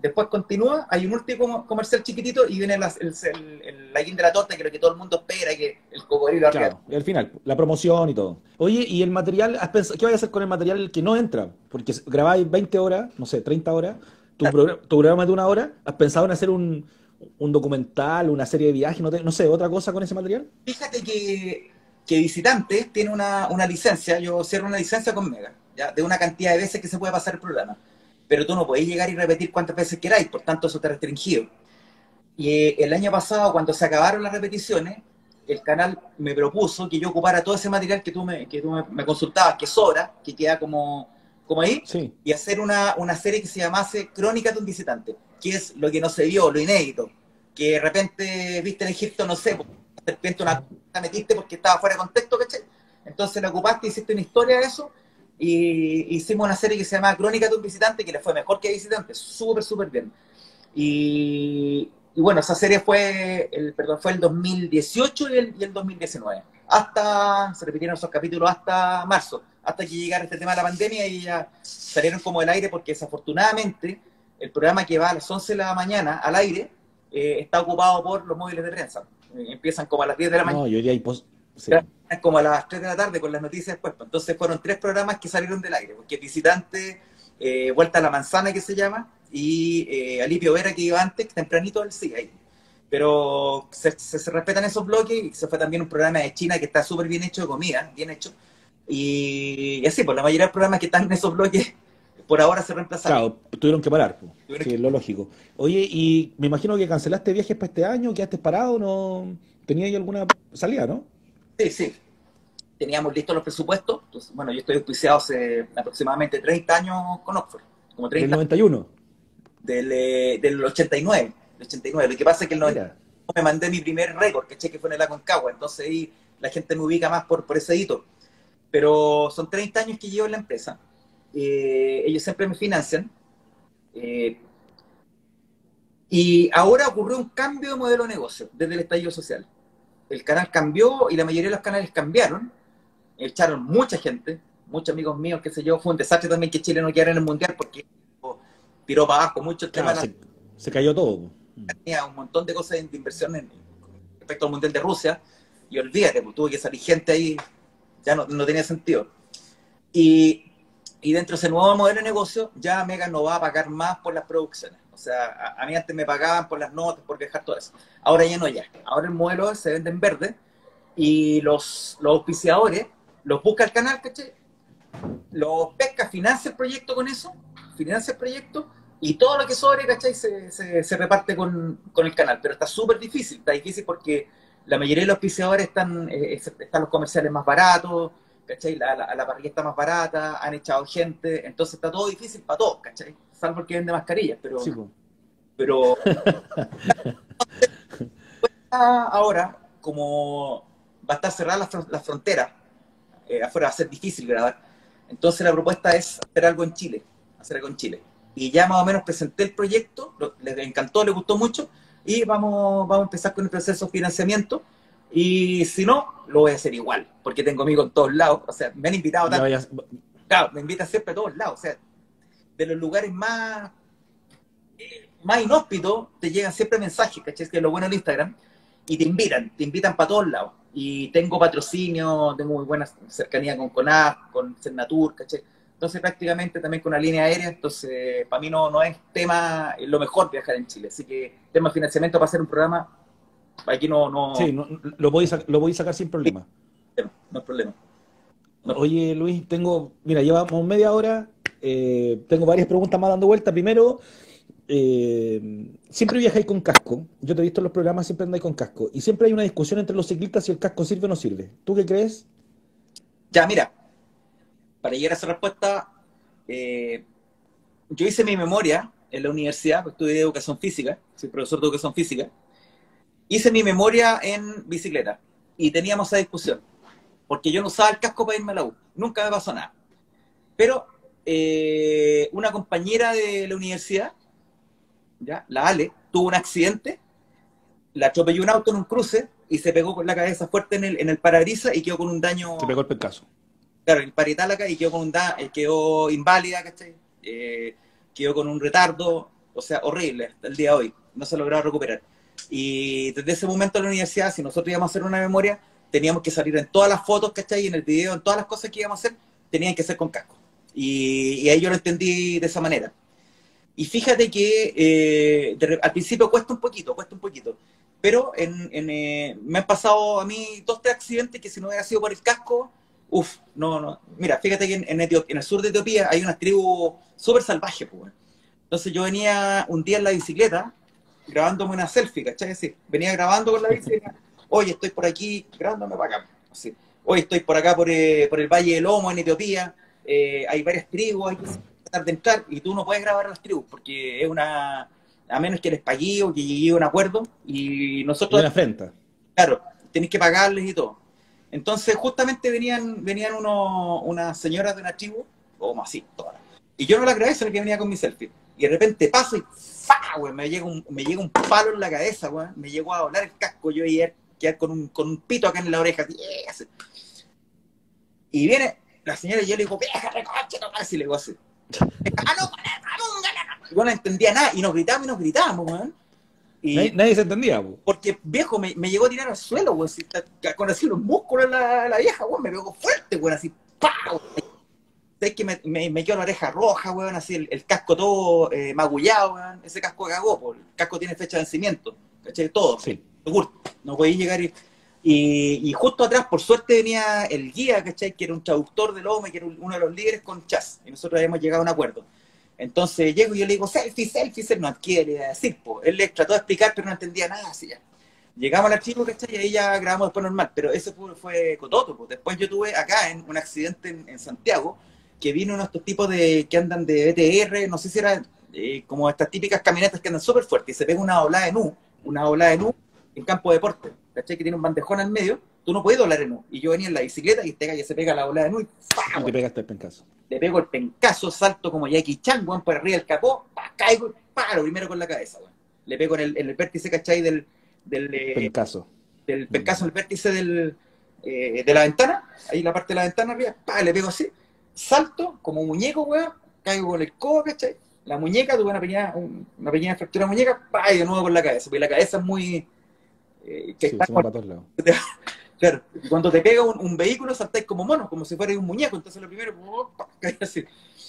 Speaker 2: después continúa, hay un último comercial chiquitito y viene la, el, el, el, la guinda de la torta, que es lo que todo el mundo espera, que el cocodrilo arriba.
Speaker 1: Claro, y al final, la promoción y todo. Oye, ¿y el material, has pensado, qué vas a hacer con el material que no entra? Porque grabáis veinte horas, no sé, treinta horas, tu, programa, tu programa es de una hora, ¿has pensado en hacer un, un documental, una serie de viajes, no, te, no sé, otra cosa con ese material?
Speaker 2: Fíjate que, que Visitantes tiene una, una licencia, yo cierro una licencia con Mega, ¿ya? De una cantidad de veces que se puede pasar el programa. Pero tú no podés llegar y repetir cuantas veces queráis, por tanto eso está restringido. Y eh, el año pasado, cuando se acabaron las repeticiones, el canal me propuso que yo ocupara todo ese material que tú me, que tú me, me consultabas, que sobra, que queda como, como ahí,
Speaker 1: Sí.
Speaker 2: y hacer una, una serie que se llamase Crónicas de un visitante, que es lo que no se vio, lo inédito, que de repente viste en Egipto, no sé, de repente una cosa metiste porque estaba fuera de contexto, ¿cachai? Entonces la ocupaste, hiciste una historia de eso, y hicimos una serie que se llama Crónicas de un visitante, que le fue mejor que Visitante, súper, súper bien. Y, y bueno, esa serie fue el, perdón, fue el dos mil dieciocho y el, y el dos mil diecinueve. Hasta, se repitieron esos capítulos hasta marzo, hasta que llegara este tema de la pandemia y ya salieron como del aire, porque desafortunadamente el programa que va a las once de la mañana al aire eh, está ocupado por los móviles de prensa. Eh, empiezan como a las diez de la mañana.
Speaker 1: No, yo diría pos... sí.
Speaker 2: Como a las tres de la tarde con las noticias después. Entonces fueron tres programas que salieron del aire, porque Visitante, eh, Vuelta a la Manzana, que se llama, y eh, Alipio Vera, que iba antes, tempranito, él sigue ahí. Pero se, se, se respetan esos bloques, y se fue también un programa de China que está súper bien hecho, de comida, bien hecho. Y, y así, pues la mayoría de los programas que están en esos bloques, por ahora se reemplazaron.
Speaker 1: Claro, tuvieron que parar, pues.
Speaker 2: Tuvieron
Speaker 1: Sí,
Speaker 2: que...
Speaker 1: es lo lógico. Oye, y me imagino que cancelaste viajes para este año, quedaste parado, ¿no? ¿Tenías ahí alguna salida, no?
Speaker 2: Sí, sí. Teníamos listos los presupuestos. Entonces, bueno, yo estoy auspiciado hace aproximadamente treinta años con Oxford. Como
Speaker 1: Del
Speaker 2: treinta
Speaker 1: noventa y uno.
Speaker 2: Del, eh, del ochenta y nueve. Del ochenta y nueve. Lo que pasa es que el noventa y nueve
Speaker 1: Mira.
Speaker 2: me mandé mi primer récord, que que fue en el Aconcagua. Entonces ahí la gente me ubica más por, por ese hito. Pero son treinta años que llevo en la empresa. Eh, ellos siempre me financian. Eh, y ahora ocurrió un cambio de modelo de negocio desde el estallido social. El canal cambió y la mayoría de los canales cambiaron. Echaron mucha gente, muchos amigos míos, qué sé yo. Fue un desastre también que Chile no quedara en el Mundial, porque tiró para abajo mucho el
Speaker 1: Claro,
Speaker 2: tema.
Speaker 1: se, se cayó todo.
Speaker 2: Tenía un montón de cosas de inversión en, respecto al Mundial de Rusia, y olvídate, pues tuvo que salir gente ahí, ya no, no tenía sentido. Y, y dentro de ese nuevo modelo de negocio, ya Mega no va a pagar más por las producciones. O sea, a, a mí antes me pagaban por las notas, por dejar todo eso. Ahora ya no, ya. Ahora el modelo se vende en verde, y los, los auspiciadores los busca el canal, ¿cachai? Los pesca, financia el proyecto con eso, financia el proyecto, y todo lo que sobre, ¿cachai? Se, se, se reparte con, con el canal. Pero está súper difícil, está difícil porque la mayoría de los auspiciadores están, eh, están los comerciales más baratos, ¿cachai? La, la, la parrilla está más barata, han echado gente, entonces está todo difícil para todos, ¿cachai? Salvo el que vende mascarillas, pero...
Speaker 1: Sí, pues.
Speaker 2: pero ahora, como va a estar cerrada la, fron la frontera, eh, afuera va a ser difícil grabar, entonces la propuesta es hacer algo en Chile, hacer algo en Chile. Y ya más o menos presenté el proyecto, lo, les encantó, les gustó mucho, y vamos, vamos a empezar con el proceso de financiamiento. Y si no, lo voy a hacer igual, porque tengo amigos en todos lados. O sea, me han invitado tanto.
Speaker 1: Vayas...
Speaker 2: Claro, me invitan siempre a todos lados. O sea, de los lugares más, eh, más inhóspitos, te llegan siempre mensajes, ¿cachai? Que es lo bueno en Instagram, y te invitan, te invitan para todos lados. Y tengo patrocinio, tengo muy buena cercanía con CONAF, con Cernatur, ¿cachai? Entonces prácticamente también con la línea aérea, entonces para mí no, no es tema, es lo mejor viajar en Chile. Así que tema de financiamiento para hacer un programa, aquí no... no
Speaker 1: sí, no, lo podéis lo podéis sacar sin problema.
Speaker 2: No, no hay problema. No.
Speaker 1: Oye, Luis, tengo, mira, llevamos media hora, eh, tengo varias preguntas más dando vuelta. Primero, eh, siempre viajáis con casco. Yo te he visto en los programas, siempre andáis con casco. Y siempre hay una discusión entre los ciclistas si el casco sirve o no sirve. ¿Tú qué crees?
Speaker 2: Ya, mira, para llegar a esa respuesta, eh, yo hice mi memoria en la universidad, pues estudié educación física, soy profesor de educación física, hice mi memoria en bicicleta y teníamos esa discusión, porque yo no usaba el casco para irme a la U, nunca me pasó nada. Pero eh, una compañera de la universidad, ¿ya? La Ale, tuvo un accidente, la atropelló un auto en un cruce y se pegó con la cabeza fuerte en el, en el parabrisas y quedó con un daño...
Speaker 1: Se pegó el pecaso.
Speaker 2: Claro, el parietal acá, y quedó con un da, quedó inválida, ¿cachai? Eh, quedó con un retardo, O sea, horrible, hasta el día de hoy. No se ha logrado recuperar. Y desde ese momento en la universidad, si nosotros íbamos a hacer una memoria, teníamos que salir en todas las fotos, ¿cachai? Y en el video, en todas las cosas que íbamos a hacer, tenían que ser con casco. Y, y ahí yo lo entendí de esa manera. Y fíjate que eh, de, al principio cuesta un poquito, cuesta un poquito. Pero en, en, eh, me han pasado a mí dos, tres accidentes que si no hubiera sido por el casco, uff, no, no. Mira, fíjate que en, en, Etiop en el sur de Etiopía hay unas tribus súper salvajes, pues. Entonces yo venía un día en la bicicleta, grabándome una selfie, ¿cachai? Así, venía grabando con la bicicleta, oye, estoy por aquí, grabándome para acá. Así, oye, estoy por acá, por, eh, por el Valle del Lomo, en Etiopía, eh, hay varias tribus, hay que tratar de entrar, y tú no puedes grabar las tribus, porque es una... a menos que les pagué o que llegué a un acuerdo, y nosotros...
Speaker 1: Y una afrenta.
Speaker 2: Claro, tenéis que pagarles y todo. Entonces, justamente venían, venían unos, unas señoras de una tribu, como así, todas. Y yo no la grabé, sino que venía con mi selfie. Y de repente paso y ¡fa! Güey, me llega un, me llega un palo en la cabeza, güey. Me llegó a volar el casco, yo iba a quedar con un, con un pito acá en la oreja. Así. Y viene la señora y yo le digo, vieja, recoche, no más, y le digo así. Yo no entendía nada, y nos gritábamos y nos gritábamos, güey. Y
Speaker 1: nadie, nadie se entendía, po.
Speaker 2: Porque, viejo, me, me llegó a tirar al suelo, güey. Así, con así los músculos la, la vieja, güey. Me pegó fuerte, güey, así, ¡pah! Es que me, me, me quedó la oreja roja, weón, así el, el casco todo eh, magullado, weón. Ese casco cagó, pues, el casco tiene fecha de vencimiento, ¿cachai? Todo,
Speaker 1: sí.
Speaker 2: No podía llegar y, y, y justo atrás, por suerte, venía el guía, ¿cachai? Que era un traductor del O M E, que era uno de los líderes con Chas, y nosotros habíamos llegado a un acuerdo. Entonces llego y yo le digo, selfie, selfie, selfie, no quiere decir, pues. Él le trató de explicar, pero no entendía nada, así ya. Llegamos al archivo, ¿cachai? Y ahí ya grabamos después normal, pero ese fue, fue cototo, pues. Después yo tuve acá en un accidente en, en Santiago, que vino uno de estos tipos de, que andan de B T R, no sé si era eh, como estas típicas camionetas que andan súper fuertes, y se pega una ola de nu, una ola de nu en campo de deporte, ¿cachai? Que tiene un bandejón al medio, tú no puedes doblar en nu. Y yo venía en la bicicleta y este gallo se pega la ola de nu y ¡pah!
Speaker 1: Y te pegaste el pencazo.
Speaker 2: Le pego el pencazo, salto como Jackie Chan, weón, por arriba del capó, pa, caigo y paro primero con la cabeza, weón. Le pego en el, en el vértice, ¿cachai? Del, del eh,
Speaker 1: pencazo.
Speaker 2: Del pencazo en el vértice del, eh, de la ventana, ahí la parte de la ventana arriba, pa, le pego así. Salto como muñeco, weón, caigo con el codo, ¿cachai? La muñeca, tuve una pequeña, una pequeña fractura de muñeca, pa, y de nuevo con la cabeza, porque la cabeza es muy... Eh, que
Speaker 1: sí,
Speaker 2: está
Speaker 1: para todos lados.
Speaker 2: Claro, y cuando te pega un, un vehículo saltáis como mono, como si fuera un muñeco, entonces lo primero, pa, caes así.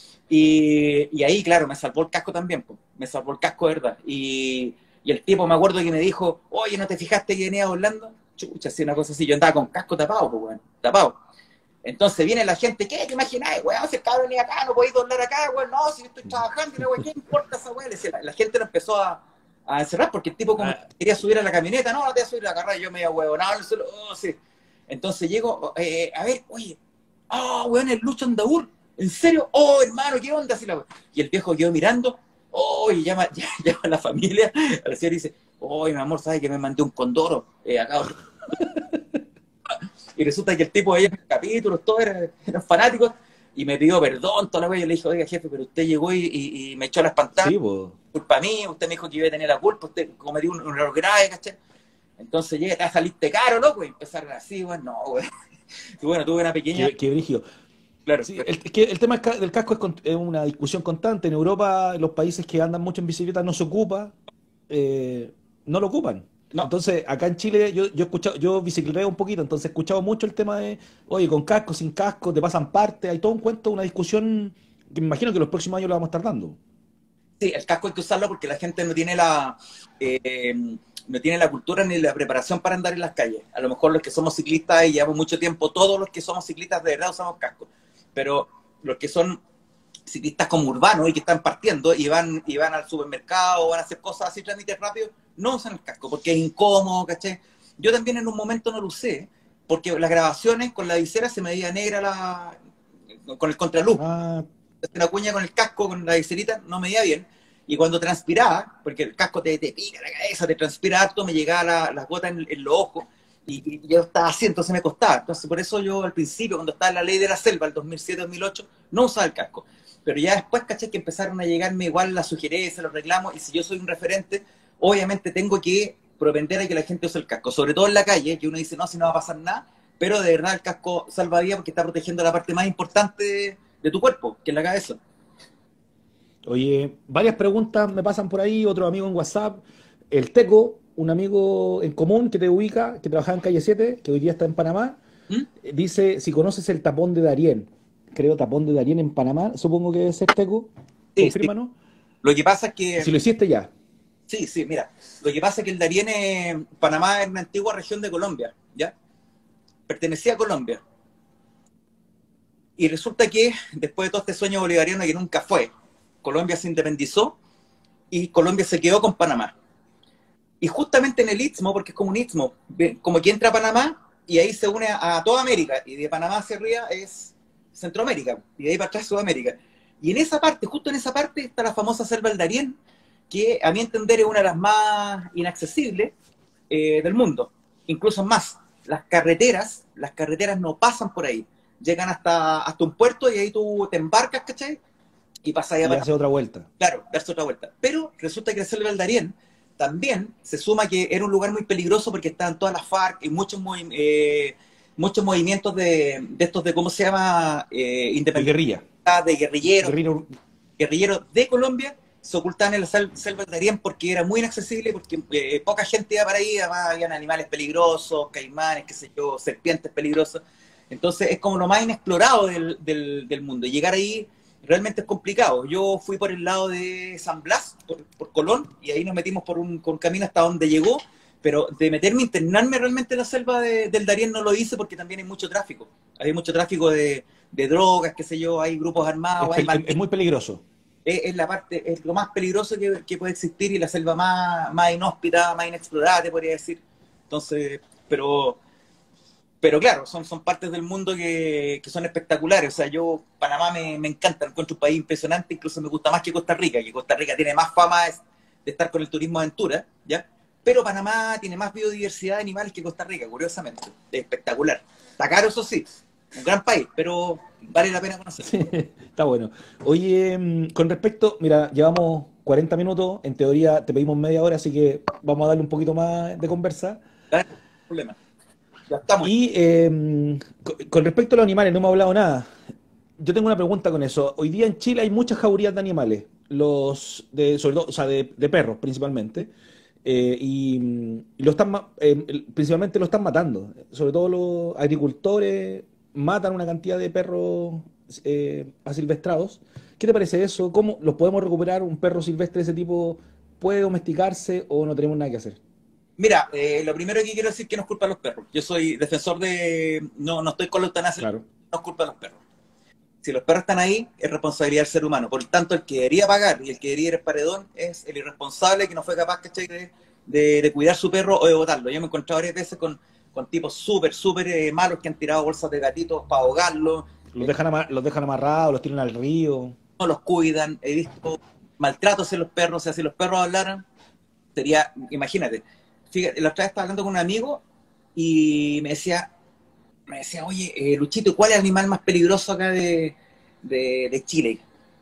Speaker 2: Y, y ahí, claro, me salvó el casco también, pues, me salvó el casco, de verdad. Y, y el tipo, me acuerdo que me dijo, oye, ¿no te fijaste que venía doblando? Chucha, así una cosa así, yo andaba con casco tapado, pues, weón, tapado. Entonces viene la gente, ¿qué te imagináis, weón? Si el cabrón venía acá, no podéis doblar acá, weón, no, si yo estoy trabajando, y la weón, ¿qué importa esa weón? La, la gente lo empezó a, a encerrar porque el tipo como ah. quería subir a la camioneta, no, no te voy a subir a la carrera, yo medio weón, no, no, solo, oh, sí. Entonces llego, eh, a ver, oye, ah, oh, weón, el Lucho Andaur, ¿en serio? Oh, hermano, ¿qué onda? Así la... Y el viejo quedó mirando, oh, y llama, llama a la familia, a la señora y dice, oh, mi amor, ¿sabes que me mandé un condoro? Eh, acá. Y resulta que el tipo veía capítulos, todos eran, eran fanáticos, y me pidió perdón toda la vez. Yo le dije, oiga, jefe, pero usted llegó y, y, y me echó las pantallas, sí, culpa mía, usted me dijo que iba a tener la culpa, usted cometió un, un error grave, ¿cachai? Entonces llegué, te saliste caro, loco, y empezaron así, bueno, no, güey. Y bueno, tuve una pequeña...
Speaker 1: Qué, qué brígido.
Speaker 2: Claro.
Speaker 1: Sí, el, que el tema del casco es, con, es una discusión constante. En Europa, los países que andan mucho en bicicleta no se ocupa, eh, no lo ocupan. No. Entonces, acá en Chile, yo, yo he escuchado, yo bicicleteo un poquito, entonces he escuchado mucho el tema de, oye, con casco, sin casco, te pasan parte, hay todo un cuento, una discusión que me imagino que los próximos años lo vamos a estar dando.
Speaker 2: Sí, el casco hay que usarlo porque la gente no tiene la eh, no tiene la cultura ni la preparación para andar en las calles. A lo mejor los que somos ciclistas y llevamos mucho tiempo, todos los que somos ciclistas de verdad usamos casco, pero los que son ciclistas como urbanos y que están partiendo y van, y van al supermercado o van a hacer cosas así, trámites rápidos, no usan el casco porque es incómodo, ¿cachai? Yo también en un momento no lo usé porque las grabaciones con la visera se me veía negra la, con el contraluz. Ah. Una cuña con el casco, con la viserita, no me veía bien. Y cuando transpiraba, porque el casco te, te pica la cabeza, te transpira harto, me llegaba la, las gotas en, en los ojos y, y yo estaba así, entonces me costaba. Entonces por eso yo al principio, cuando estaba en la ley de la selva, el dos mil siete dos mil ocho, no usaba el casco. Pero ya después, caché, que empezaron a llegarme igual las sugerencias, los reclamos, y si yo soy un referente, obviamente tengo que propender a que la gente use el casco, sobre todo en la calle, que uno dice, no, si no va a pasar nada, pero de verdad el casco salva vidas porque está protegiendo la parte más importante de, de tu cuerpo, que es la cabeza.
Speaker 1: Oye, varias preguntas me pasan por ahí, otro amigo en WhatsApp. El Teco, un amigo en común que te ubica, que trabajaba en Calle siete, que hoy día está en Panamá,
Speaker 2: ¿Mm?
Speaker 1: eh, dice si conoces el tapón de Darién. Creo tapón de Darién en Panamá, supongo que debe ser Teco.
Speaker 2: Sí, sí.
Speaker 1: Confírmanos.
Speaker 2: Lo que pasa es
Speaker 1: Y si lo
Speaker 2: que,
Speaker 1: hiciste ya.
Speaker 2: sí, sí, mira, lo que pasa es que el Darién, eh, Panamá es una antigua región de Colombia, ¿ya? Pertenecía a Colombia. Y resulta que después de todo este sueño bolivariano que nunca fue, Colombia se independizó y Colombia se quedó con Panamá. Y justamente en el Istmo, porque es como un Istmo, como que entra a Panamá y ahí se une a, a toda América, y de Panamá hacia arriba es Centroamérica, y de ahí para atrás Sudamérica. Y en esa parte, justo en esa parte, está la famosa selva del Darién, que a mi entender es una de las más inaccesibles eh, del mundo. Incluso más, las carreteras, las carreteras no pasan por ahí. Llegan hasta, hasta un puerto y ahí tú te embarcas, ¿cachai? Y pasas allá
Speaker 1: Y
Speaker 2: para,
Speaker 1: hace otra vuelta.
Speaker 2: claro, darse otra vuelta. Pero resulta que la selva del Darién también se suma que era un lugar muy peligroso porque estaban todas las FARC y muchos, movi- eh, muchos movimientos de, de estos de, ¿cómo se llama? Eh,
Speaker 1: De
Speaker 2: independentistas,
Speaker 1: guerrilla.
Speaker 2: de guerrilleros,
Speaker 1: Guerrilla. ur-
Speaker 2: guerrilleros de Colombia, se ocultaban en la sel- selva del Darién porque era muy inaccesible, porque eh, poca gente iba para ahí, además habían animales peligrosos, caimanes, qué sé yo, serpientes peligrosas. Entonces es como lo más inexplorado del, del, del mundo. Y llegar ahí realmente es complicado. Yo fui por el lado de San Blas, por, por Colón, y ahí nos metimos por un, por un camino hasta donde llegó, pero de meterme, internarme realmente en la selva de, del Darién no lo hice porque también hay mucho tráfico. Hay mucho tráfico de, de drogas, qué sé yo, hay grupos
Speaker 1: Es,
Speaker 2: armados, hay
Speaker 1: pel- es- es
Speaker 2: malditos.
Speaker 1: muy peligroso.
Speaker 2: Es, es la parte, es lo más peligroso que, que puede existir y la selva más, más inhóspita, más inexplorada, te podría decir. Entonces, pero pero claro, son, son partes del mundo que, que son espectaculares. O sea, yo, Panamá me, me encanta, encuentro un país impresionante, incluso me gusta más que Costa Rica, que Costa Rica tiene más fama de, de estar con el turismo de aventura, ¿ya? Pero Panamá tiene más biodiversidad de animales que Costa Rica, curiosamente. Es espectacular. Está caro, eso sí, un gran país, pero vale la pena conocerlo.
Speaker 1: Sí, está bueno. Oye, mm, con respecto, mira, llevamos cuarenta minutos, en teoría te pedimos media hora, así que vamos a darle un poquito más de conversa.
Speaker 2: ¿Vale? No hay problema. Ya estamos.
Speaker 1: Y eh, co- con respecto a los animales, no me ha hablado nada. Yo tengo una pregunta con eso. Hoy día en Chile hay muchas jaurías de animales, los de, sobre todo, o sea, de, de perros principalmente, eh, y, mm, y lo están, ma- eh, el- principalmente lo están matando. Sobre todo los agricultores matan una cantidad de perros eh, asilvestrados. ¿Qué te parece eso? ¿Cómo los podemos recuperar? ¿Un perro silvestre de ese tipo puede domesticarse o no tenemos nada que hacer?
Speaker 2: Mira, eh, lo primero que quiero decir es que no es culpa de los perros. Yo soy defensor de... No, no estoy con la eutanasia,
Speaker 1: Claro.
Speaker 2: no es culpa de los perros. Si los perros están ahí, es responsabilidad del ser humano. Por lo tanto, el que debería pagar y el que debería ir al paredón es el irresponsable que no fue capaz, ¿cachai? De, de, de cuidar su perro o de botarlo. Yo me he encontrado varias veces con, con tipos súper, súper eh, malos que han tirado bolsas de gatitos para ahogarlos,
Speaker 1: Los dejan, ama- los dejan amarrados, los tiran al río.
Speaker 2: no los cuidan. He visto maltratos en los perros. O sea, si los perros hablaran, sería, imagínate. Fíjate, la otra vez estaba hablando con un amigo y me decía, me decía, oye, eh, Luchito, ¿cuál es el animal más peligroso acá de, de, de Chile?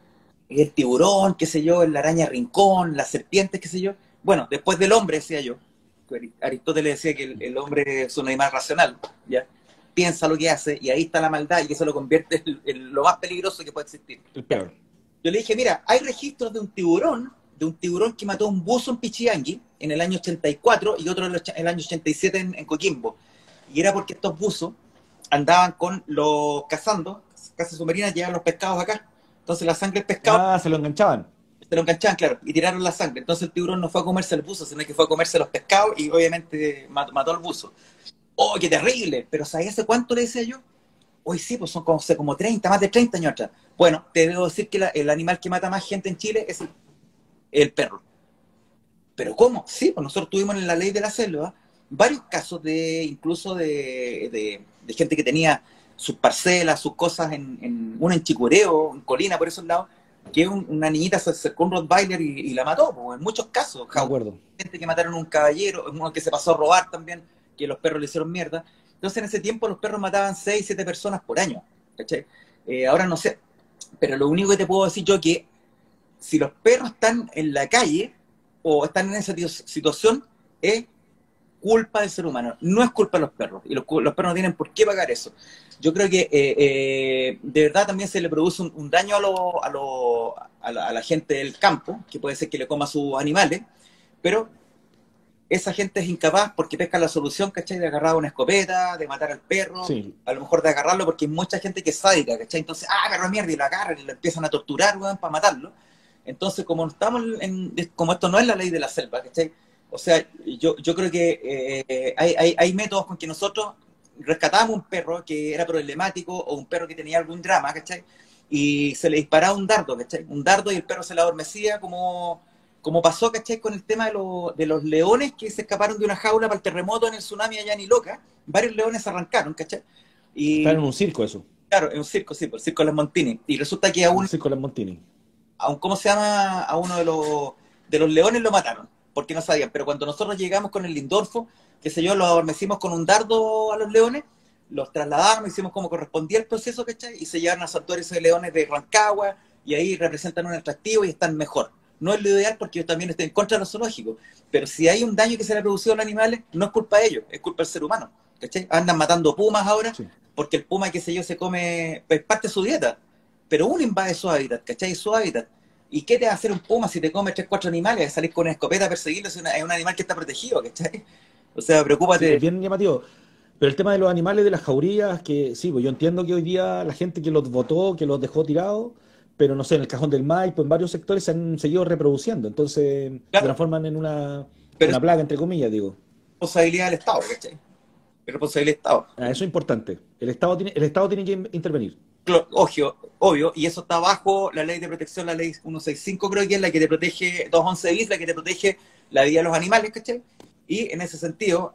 Speaker 2: El tiburón, qué sé yo, la araña rincón, las serpientes, qué sé yo. Bueno, después del hombre, decía yo. Aristóteles decía que el, el hombre es un animal racional, ¿ya? Piensa lo que hace y ahí está la maldad y eso lo convierte en, en lo más peligroso que puede existir.
Speaker 1: El peor.
Speaker 2: Yo le dije, mira, hay registros de un tiburón, de un tiburón que mató a un buzo en Pichiangui en el año ochenta y cuatro y otro en el año ochenta y siete en, en Coquimbo. Y era porque estos buzos andaban con los cazando, cazas submarinas, llevan los pescados acá. Entonces la sangre del pescado
Speaker 1: Ah, se lo enganchaban.
Speaker 2: se lo enganchaban, claro, y tiraron la sangre. Entonces el tiburón no fue a comerse el buzo, sino que fue a comerse los pescados y obviamente mató, mató al buzo. ¡Oh, qué terrible! Pero ¿sabías hace cuánto le decía yo? Hoy sí, pues son como, como treinta, más de treinta años atrás. Bueno, te debo decir que la, el animal que mata más gente en Chile es el, el perro. ¿Pero cómo? Sí, pues nosotros tuvimos en la ley de la selva varios casos de, incluso de, de, de gente que tenía sus parcelas, sus cosas, en, en una en Chicureo, en Colina, por esos lados, que un, una niñita se acercó a un Rottweiler y, y la mató, pues, en muchos casos.
Speaker 1: Me acuerdo.
Speaker 2: Gente que mataron a un caballero, uno que se pasó a robar también, que los perros le hicieron mierda. Entonces en ese tiempo los perros mataban seis, siete personas por año, ¿cachai? Eh, ahora no sé, pero lo único que te puedo decir yo es que si los perros están en la calle o están en esa situación es culpa del ser humano, no es culpa de los perros, y los, los perros no tienen por qué pagar eso. Yo creo que eh, eh, de verdad también se le produce un, un daño a, lo, a, lo, a, la, a la gente del campo, que puede ser que le coma a sus animales, pero esa gente es incapaz porque pesca la solución, ¿cachai? De agarrar una escopeta, de matar al perro,
Speaker 1: Sí.
Speaker 2: a lo mejor de agarrarlo porque hay mucha gente que es sádica, ¿cachai? Entonces, ah, perro de mierda, y lo agarran y lo empiezan a torturar, weón, para matarlo. Entonces, como estamos en, como esto no es la ley de la selva, ¿cachai? O sea, yo, yo creo que eh, hay, hay, hay métodos con que nosotros rescatamos un perro que era problemático o un perro que tenía algún drama, ¿cachai? Y se le disparaba un dardo, ¿cachai? Un dardo y el perro se le adormecía como... como pasó, ¿cachai? Con el tema de, lo, de los leones que se escaparon de una jaula para el terremoto en el tsunami allá en Iloca. Varios leones arrancaron, ¿cachai?
Speaker 1: Están en
Speaker 2: Y
Speaker 1: un circo eso.
Speaker 2: claro, en un circo, sí, por el circo de los Montini. Y resulta que a
Speaker 1: Un
Speaker 2: un,
Speaker 1: circo de las Montini.
Speaker 2: a un, ¿cómo se llama? A uno de los, de los leones lo mataron, porque no sabían. Pero cuando nosotros llegamos con el Lindorfo, qué sé yo, los adormecimos con un dardo a los leones, los trasladamos, hicimos como correspondía el proceso, ¿cachai? Y se llevaron a santuarios de leones de Rancagua, y ahí representan un atractivo y están mejor. No es lo ideal porque yo también estoy en contra de los zoológicos, pero si hay un daño que se le ha producido a los animales, no es culpa de ellos, es culpa del ser humano, ¿cachai? Andan matando pumas ahora,
Speaker 1: Sí.
Speaker 2: porque el puma, qué sé yo, se come, es parte de su dieta, pero uno invade su hábitat, ¿cachai? Su hábitat. ¿Y qué te va a hacer un puma si te come tres, cuatro animales? Salir con una escopeta a perseguirlo, es, una, es un animal que está protegido, ¿cachai? O sea,
Speaker 1: Sí, es
Speaker 2: preocúpate.
Speaker 1: bien llamativo. Pero el tema de los animales de las jaurías, que sí, pues yo entiendo que hoy día la gente que los votó, que los dejó tirados, pero no sé, en el Cajón del Maipo, en varios sectores se han seguido reproduciendo. Entonces se
Speaker 2: Claro,
Speaker 1: transforman en una,
Speaker 2: pero es
Speaker 1: una plaga, entre comillas, digo.
Speaker 2: responsabilidad del Estado, ¿cachai? Es responsabilidad del Estado.
Speaker 1: Ah, eso es importante. El Estado tiene, el Estado tiene que in- intervenir.
Speaker 2: Clo- Obvio, obvio, y eso está bajo la ley de protección, la ley ciento sesenta y cinco creo que es la que te protege, doscientos once bis, la que te protege la vida de los animales, ¿cachai? Y en ese sentido,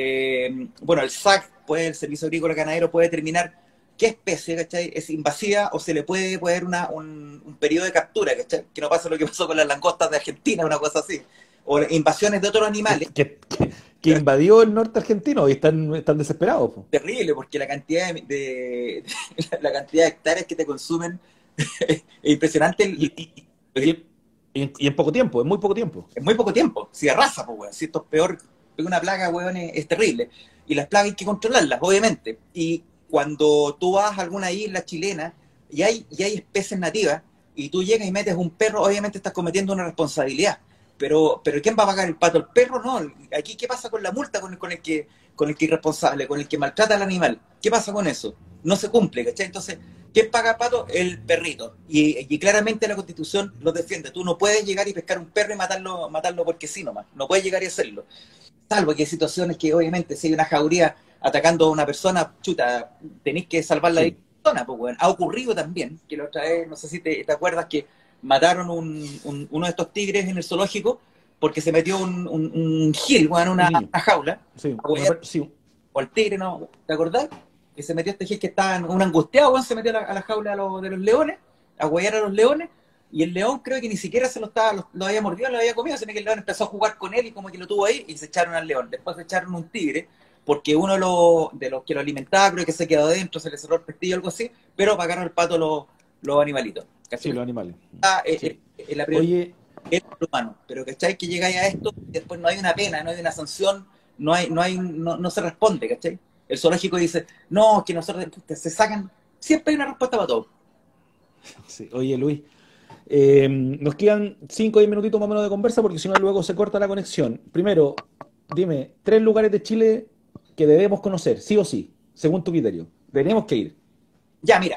Speaker 2: eh, bueno, el S A C, puede, el Servicio Agrícola Ganadero puede determinar qué especie, ¿cachai? Es invasiva o se le puede poner una, un, un periodo de captura, ¿cachai? Que no pasa lo que pasó con las langostas de Argentina, una cosa así. O invasiones de otros
Speaker 1: Que,
Speaker 2: animales.
Speaker 1: que- que- que invadió el norte argentino y están, están desesperados, po.
Speaker 2: Terrible, porque la cantidad de, de- la cantidad de hectáreas que te consumen es impresionante.
Speaker 1: Y, y- y- y en, y en poco tiempo, en muy poco tiempo.
Speaker 2: En muy poco tiempo, si arrasa, pues, weón. Si esto es peor que una plaga, weón, es, es terrible. Y las plagas hay que controlarlas, obviamente. Y cuando tú vas a alguna isla chilena y hay, y hay especies nativas, y tú llegas y metes un perro, obviamente estás cometiendo una responsabilidad. Pero, pero ¿quién va a pagar el pato? ¿El perro? No. Aquí, ¿qué pasa con la multa con el, con el que con el que es irresponsable, con el que maltrata al animal? ¿Qué pasa con eso? No se cumple, ¿cachai? Entonces, ¿quién paga el pato? El perrito. Y, y claramente la Constitución lo defiende. Tú no puedes llegar y pescar un perro y matarlo, matarlo porque sí nomás. No puedes llegar y hacerlo. Salvo que hay situaciones que obviamente si hay una jauría atacando a una persona, chuta, tenéis que salvar la
Speaker 1: Sí.
Speaker 2: persona, pues, weón. Ha ocurrido también, que la otra vez, no sé si te, te acuerdas que mataron un, un- uno de estos tigres en el zoológico porque se metió un, un, un gil, weón,
Speaker 1: Un
Speaker 2: una,
Speaker 1: niño.
Speaker 2: una jaula,
Speaker 1: Sí,
Speaker 2: a
Speaker 1: una
Speaker 2: huear,
Speaker 1: per- sí.
Speaker 2: o al tigre, ¿no? ¿Te acordás? Que se metió este gil que estaba en un angustiado, weón, se metió a la, a la jaula de los, de los leones, a huear a los leones, y el león creo que ni siquiera se lo estaba, lo, lo había mordido, lo había comido, sino que el león empezó a jugar con él y como que lo tuvo ahí y se echaron al león. Después se echaron un tigre, porque uno de los, de los que lo alimentaba creo que se quedó adentro, se le cerró el pestillo o algo así, pero pagaron el pato los, los animalitos.
Speaker 1: Sí,
Speaker 2: ¿Cachai?
Speaker 1: los animales.
Speaker 2: Ah, eh,
Speaker 1: Sí.
Speaker 2: eh, eh, la prioridad
Speaker 1: Oye,
Speaker 2: es el humano, pero ¿cachai? Que llegáis a esto y después no hay una pena, no hay una sanción, no hay, no hay, no, no se responde, ¿cachai? El zoológico dice, no, es que nosotros se sacan, siempre hay una respuesta para todo.
Speaker 1: sí, oye Luis, eh, nos quedan cinco o diez minutitos más o menos de conversa porque si no luego se corta la conexión. Primero, dime, tres lugares de Chile que debemos conocer, sí o sí, según tu criterio. Tenemos que ir.
Speaker 2: Ya, mira,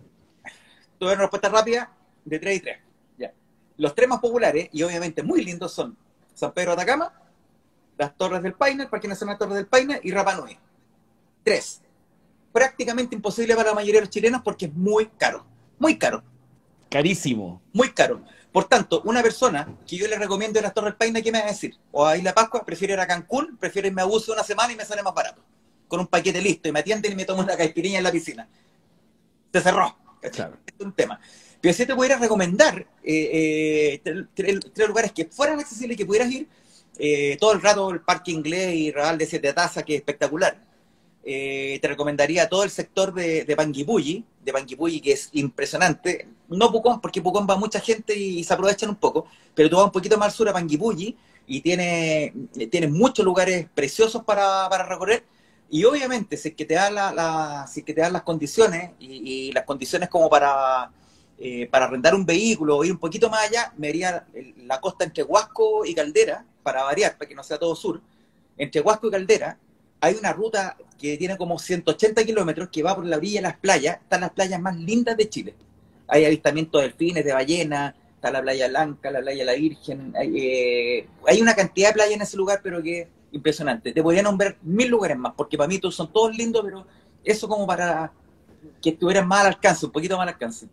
Speaker 2: tuve una respuesta rápida de tres y tres. Ya. Los tres más populares y obviamente muy lindos son San Pedro de Atacama, las Torres del Paine, el Parque Nacional Torres del Paine y Rapa Nui. Tres. Prácticamente imposible para la mayoría de los chilenos porque es muy caro. Muy caro.
Speaker 1: Carísimo.
Speaker 2: Muy caro. Por tanto, una persona que yo le recomiendo ir a las Torres del Paine, ¿qué me va a decir? O a Isla Pascua, prefiero ir a Cancún, prefiero irme a Buce una semana y me sale más barato. Con un paquete listo y me atienden y me tomo una caipirinha en la piscina. Se cerró.
Speaker 1: Claro.
Speaker 2: Este es un tema. Pero si te pudiera recomendar eh, eh, tres, tres- tres lugares que fueran accesibles y que pudieras ir, eh, todo el rato el Parque Inglés y Raval de Siete Tazas, que es espectacular. Eh, te recomendaría todo el sector de, de Panguipulli, de Panguipulli, que es impresionante. No Pucón, porque Pucón va mucha gente y, y se aprovechan un poco, pero tú vas un poquito más al sur a Panguipulli y tiene, tiene muchos lugares preciosos para, para recorrer. Y obviamente, si es que te dan, la, la, si es que te dan las condiciones, y, y las condiciones como para, eh, para arrendar un vehículo o ir un poquito más allá, me iría la costa entre Huasco y Caldera, para variar, para que no sea todo sur. Entre Huasco y Caldera hay una ruta que tiene como ciento ochenta kilómetros que va por la orilla de las playas. Están las playas más lindas de Chile. Hay avistamientos de delfines, de ballenas, está la playa Blanca, la playa La Virgen. Hay, eh, hay una cantidad de playas en ese lugar, pero que es impresionante. Te podría nombrar mil lugares más, porque para mí todos son todos lindos, pero eso como para que estuvieran más al alcance, un poquito más al alcance.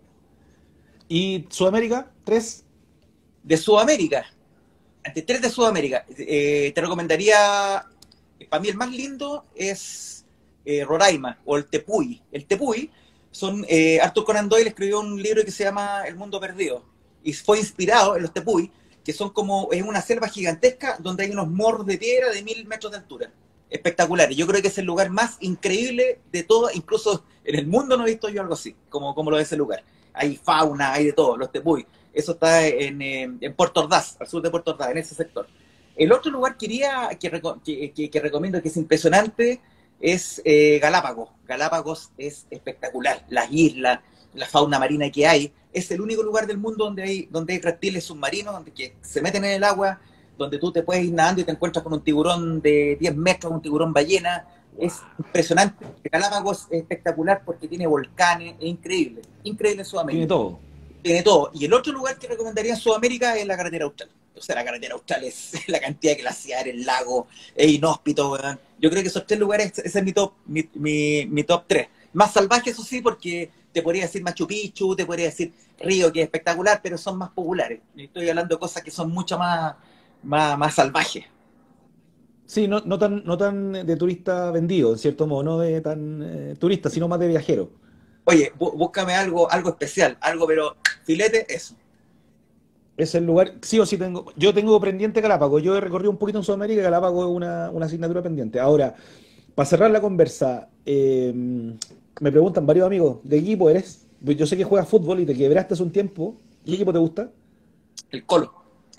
Speaker 1: ¿Y Sudamérica? ¿Tres?
Speaker 2: De Sudamérica, ante tres de Sudamérica, eh, te recomendaría, para mí el más lindo es eh, Roraima o el Tepuy. El Tepuy son, eh, Arthur Conan Doyle escribió un libro que se llama El Mundo Perdido y fue inspirado en los Tepuy, que son como en una selva gigantesca donde hay unos morros de piedra de mil metros de altura. Espectaculares. Yo creo que es el lugar más increíble de todo, incluso en el mundo no he visto yo algo así, como, como lo de ese lugar. Hay fauna, hay de todo, los Tepuy. Eso está en, en Puerto Ordaz, al sur de Puerto Ordaz, en ese sector. El otro lugar que, iría, que, que, que, que recomiendo, que es impresionante, es eh, Galápagos. Galápagos es espectacular. Las islas, la fauna marina que hay. Es el único lugar del mundo donde hay, donde hay reptiles submarinos, donde que se meten en el agua, donde tú te puedes ir nadando y te encuentras con un tiburón de diez metros, un tiburón ballena. Es impresionante. Galápagos es espectacular porque tiene volcanes, es increíble. Increíble en Sudamérica.
Speaker 1: Tiene todo.
Speaker 2: Tiene todo. Y el otro lugar que recomendaría en Sudamérica es la carretera austral. O sea, la carretera austral es la cantidad de glaciares, lagos, es inhóspito, weón. Yo creo que esos tres lugares, ese es mi top, mi, mi, mi top tres. Más salvaje, eso sí, porque te podría decir Machu Picchu, te podría decir Río, que es espectacular, pero son más populares. Estoy hablando de cosas que son mucho más, más, más salvajes.
Speaker 1: Sí, no, no tan, no tan de turista vendido, en cierto modo, no de tan eh, turista, sino más de viajero.
Speaker 2: Oye, bú- búscame algo, algo especial, algo, pero filete, eso.
Speaker 1: Es el lugar, sí o sí tengo. Yo tengo pendiente Galápagos. Yo he recorrido un poquito en Sudamérica y Galápagos es una, una asignatura pendiente. Ahora, para cerrar la conversa, eh, me preguntan varios amigos, ¿de qué equipo eres? Pues yo sé que juegas fútbol y te quebraste hace un tiempo. ¿Qué equipo te gusta?
Speaker 2: El Colo.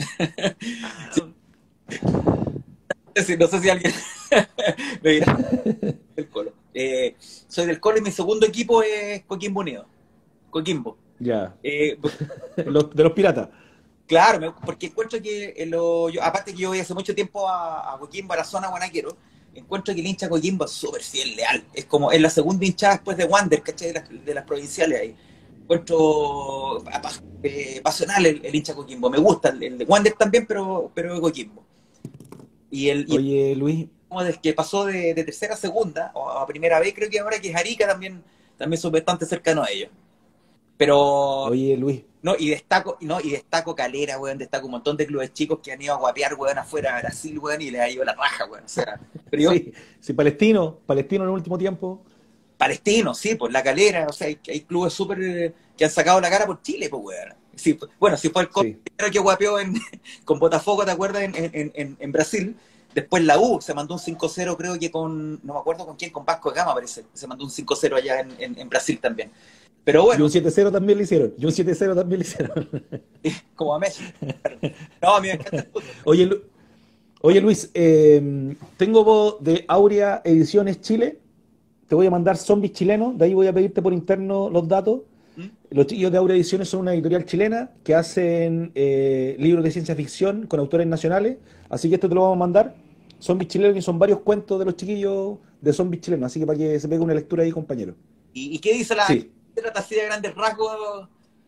Speaker 2: Sí, no sé si alguien me dirá el Colo. Eh, soy del Colo y mi segundo equipo es Coquimbo Unido. Coquimbo.
Speaker 1: Ya.
Speaker 2: Eh,
Speaker 1: Los- de los piratas.
Speaker 2: claro, me- porque encuentro que, en lo- yo- aparte que yo voy hace mucho tiempo a, a Coquimbo, a la zona Guanaquero, encuentro que el hincha Coquimbo es súper fiel, leal. Es como, es la segunda hinchada después de Wander, ¿cachai? De las, de las provinciales ahí. Encuentro apa- eh, pasional el, el hincha Coquimbo. Me gusta el, el de Wander también, pero, pero de Coquimbo. Y el, y
Speaker 1: Oye, Luis,
Speaker 2: como desde que pasó de, de tercera a segunda, o a primera vez, creo que ahora que es Arica también, también son bastante cercanos a ellos. Pero,
Speaker 1: oye, Luis.
Speaker 2: no, y destaco, no, y destaco Calera, weón, destaco un montón de clubes chicos que han ido a guapear, weón, afuera a Brasil, weón, y les ha ido la raja, weón. O sea, pero yo,
Speaker 1: Sí, sí, Palestino, Palestino en el último tiempo.
Speaker 2: Palestino, sí, pues la Calera, o sea, hay, hay clubes súper eh, que han sacado la cara por Chile, pues, weón. Sí, pues, bueno, si fue el Colo
Speaker 1: Sí,
Speaker 2: primero que guapeó en, con Botafogo, ¿te acuerdas? En, en, en, en Brasil. Después la U se mandó un cinco cero, creo que con, no me acuerdo con quién, con Vasco de Gama, parece. Se mandó un cinco cero allá en, en, en Brasil también. Pero
Speaker 1: y
Speaker 2: bueno,
Speaker 1: un siete cero también le hicieron. Y un siete cero también le hicieron.
Speaker 2: como a Messi. No, a mí me encanta el fútbol.
Speaker 1: Oye, Lu- oye Luis, eh, tengo voz de Aurea Ediciones Chile. Te voy a mandar zombies chilenos. De ahí voy a pedirte por interno los datos.
Speaker 2: ¿Mm?
Speaker 1: Los chiquillos de Aurea Ediciones son una editorial chilena que hacen eh, libros de ciencia ficción con autores nacionales. Así que esto te lo vamos a mandar. Zombies chilenos y son varios cuentos de los chiquillos de zombies chilenos. Así que para que se pegue una lectura ahí, compañero.
Speaker 2: ¿Y, y qué dice la, qué
Speaker 1: Sí.
Speaker 2: trata así de grandes rasgos?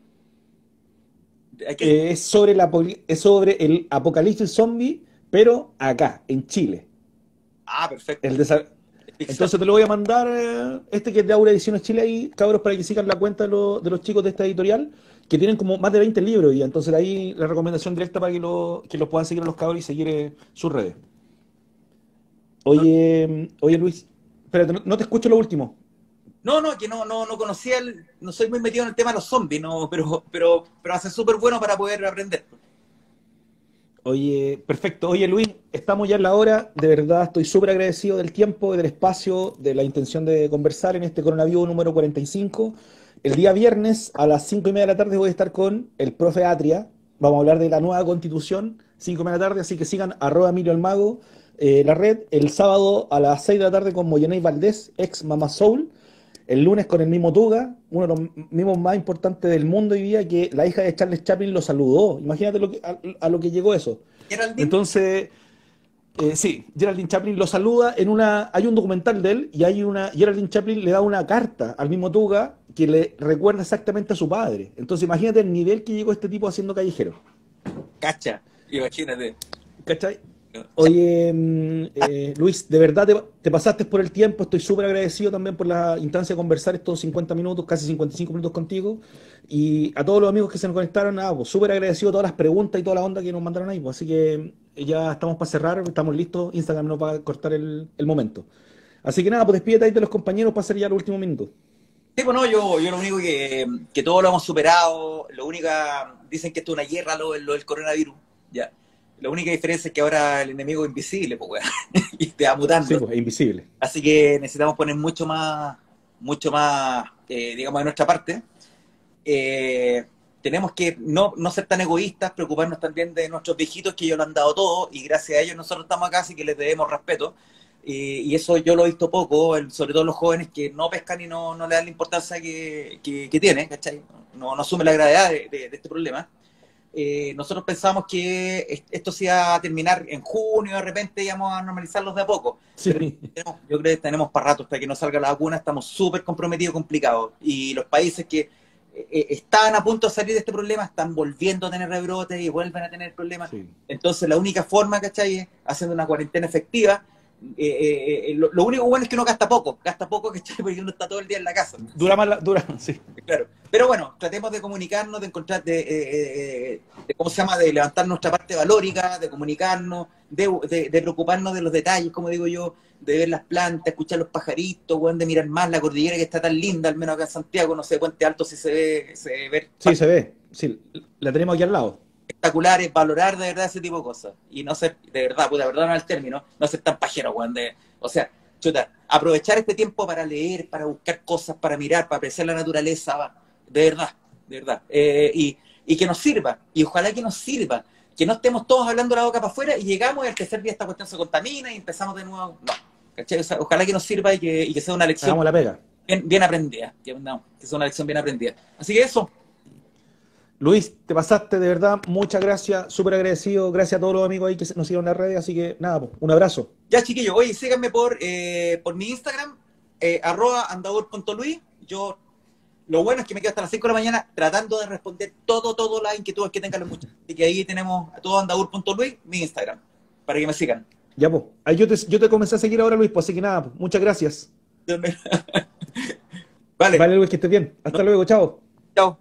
Speaker 2: ¿A qué-
Speaker 1: Eh, es sobre la, poli- es sobre el apocalipsis zombie, pero acá, en Chile.
Speaker 2: Ah, perfecto.
Speaker 1: El desa-
Speaker 2: Ficción.
Speaker 1: Entonces te lo voy a mandar, eh, este que es de Aura Ediciones Chile ahí, cabros, para que sigan la cuenta de, lo- de los chicos de esta editorial, que tienen como más de veinte libros y entonces de ahí la recomendación directa para que, lo, que los puedan seguir a los cabros y seguir eh, sus redes.
Speaker 2: No,
Speaker 1: Oye, oye Luis, espérate, no, no te escucho lo último.
Speaker 2: no, no, que no, no, no conocía el, no soy muy metido en el tema de los zombies, no, pero, pero, pero hace súper bueno para poder aprender.
Speaker 1: Oye, perfecto. Oye, Luis, estamos ya en la hora. De verdad, estoy súper agradecido del tiempo, del espacio, de la intención de conversar en este coronavirus número cuarenta y cinco. El día viernes a las cinco y media de la tarde voy a estar con el profe Atria, Vamos a hablar de la nueva constitución, cinco de la tarde, así que sigan arroba Emilio el Mago, eh, la red, el sábado a las seis de la tarde con Moyenay Valdés, ex Mama Soul, el lunes con el mismo Tuga, uno de los mimos más importantes del mundo hoy día, que la hija de Charles Chaplin lo saludó. Imagínate lo que, a, a lo que llegó eso.
Speaker 2: Geraldine.
Speaker 1: Entonces, eh, sí, Geraldine Chaplin lo saluda en una. Hay un documental de él y hay una. Geraldine Chaplin le da una carta al mismo Tuga que le recuerda exactamente a su padre. Entonces, imagínate el nivel que llegó este tipo haciendo callejero.
Speaker 2: Cacha, imagínate.
Speaker 1: ¿Cachai? Oye, mm, eh, Luis, de verdad te, te pasaste por el tiempo, estoy súper agradecido también por la instancia de conversar estos cincuenta minutos, casi cincuenta y cinco minutos contigo, y a todos los amigos que se nos conectaron, nada, pues súper agradecido todas las preguntas y toda la onda que nos mandaron ahí, pues, así que eh, ya estamos para cerrar, estamos listos, Instagram nos va a cortar el, el momento. Así que nada, pues despídete ahí de los compañeros para hacer ya los últimos minutos.
Speaker 2: Sí, bueno, yo, yo lo único que, que todos lo hemos superado, lo única, dicen que esto es una guerra, lo, lo del coronavirus, ya. La única diferencia es que ahora el enemigo es invisible, pues, weón, y te va mutando.
Speaker 1: Sí, pues, es invisible.
Speaker 2: Así que necesitamos poner mucho más, mucho más, eh, digamos, de nuestra parte. Eh, tenemos que no, no ser tan egoístas, preocuparnos también de nuestros viejitos, que ellos lo han dado todo, y gracias a ellos nosotros estamos acá, así que les debemos respeto. Eh, y eso yo lo he visto poco, el, sobre todo los jóvenes que no pescan y no, no le dan la importancia que, que, que tiene, ¿cachai? No, no asumen la gravedad de, de, de este problema. Eh, nosotros pensamos que esto se iba a terminar en junio, de repente íbamos a normalizarlos de a poco.
Speaker 1: Sí.
Speaker 2: Pero tenemos, yo creo que tenemos para rato hasta que nos salga la vacuna, estamos súper comprometidos, complicados. Y los países que eh, estaban a punto de salir de este problema están volviendo a tener rebrotes y vuelven a tener problemas. Sí. Entonces la única forma, ¿cachai?, es haciendo una cuarentena efectiva. Eh, eh, lo, lo único bueno es que uno gasta poco, gasta poco, ¿cachai?, porque uno está todo el día en la casa.
Speaker 1: Dura más la, dura, sí.
Speaker 2: Claro. Pero bueno, tratemos de comunicarnos, de encontrar, de, eh, de, ¿cómo se llama?, de levantar nuestra parte valórica, de comunicarnos, de, de, de preocuparnos de los detalles, como digo yo, de ver las plantas, escuchar los pajaritos, bueno, de mirar más la cordillera que está tan linda, al menos acá en Santiago, no sé, Puente Alto si se ve, se ve.
Speaker 1: Sí, se ve, sí, la tenemos aquí al lado.
Speaker 2: Espectaculares, valorar de verdad ese tipo de cosas, y no ser, de verdad, puta, verdad no es el término, no ser tan pajero, weón, de, o sea, chuta, aprovechar este tiempo para leer, para buscar cosas, para mirar, para apreciar la naturaleza, va. De verdad, de verdad. Eh, y, y que nos sirva, y ojalá que nos sirva, que no estemos todos hablando la boca para afuera y llegamos y al tercer día esta cuestión se contamina y empezamos de nuevo. No, ¿cachai? O sea, ojalá que nos sirva y que, y que sea una lección.
Speaker 1: Hagamos la pega.
Speaker 2: Bien, bien aprendida, que, no, que sea una lección bien aprendida. Así que eso.
Speaker 1: Luis, te pasaste de verdad, muchas gracias, súper agradecido, gracias a todos los amigos ahí que nos siguen en las redes, así que nada, pues, un abrazo.
Speaker 2: Ya, chiquillos, oye, síganme por, eh, por mi Instagram, eh, arroba andador punto luis. Yo, lo bueno es que me quedo hasta las cinco de la mañana tratando de responder todo, todo las inquietudes que tengan los muchachos. Así que ahí tenemos a todo andador punto luis, mi Instagram, para que me sigan.
Speaker 1: Ya, pues, ahí yo te, yo te comencé a seguir ahora, Luis, pues así que nada, pues, muchas gracias.
Speaker 2: Vale.
Speaker 1: Vale, Luis, que estés bien. Hasta no. luego, chao.
Speaker 2: Chao.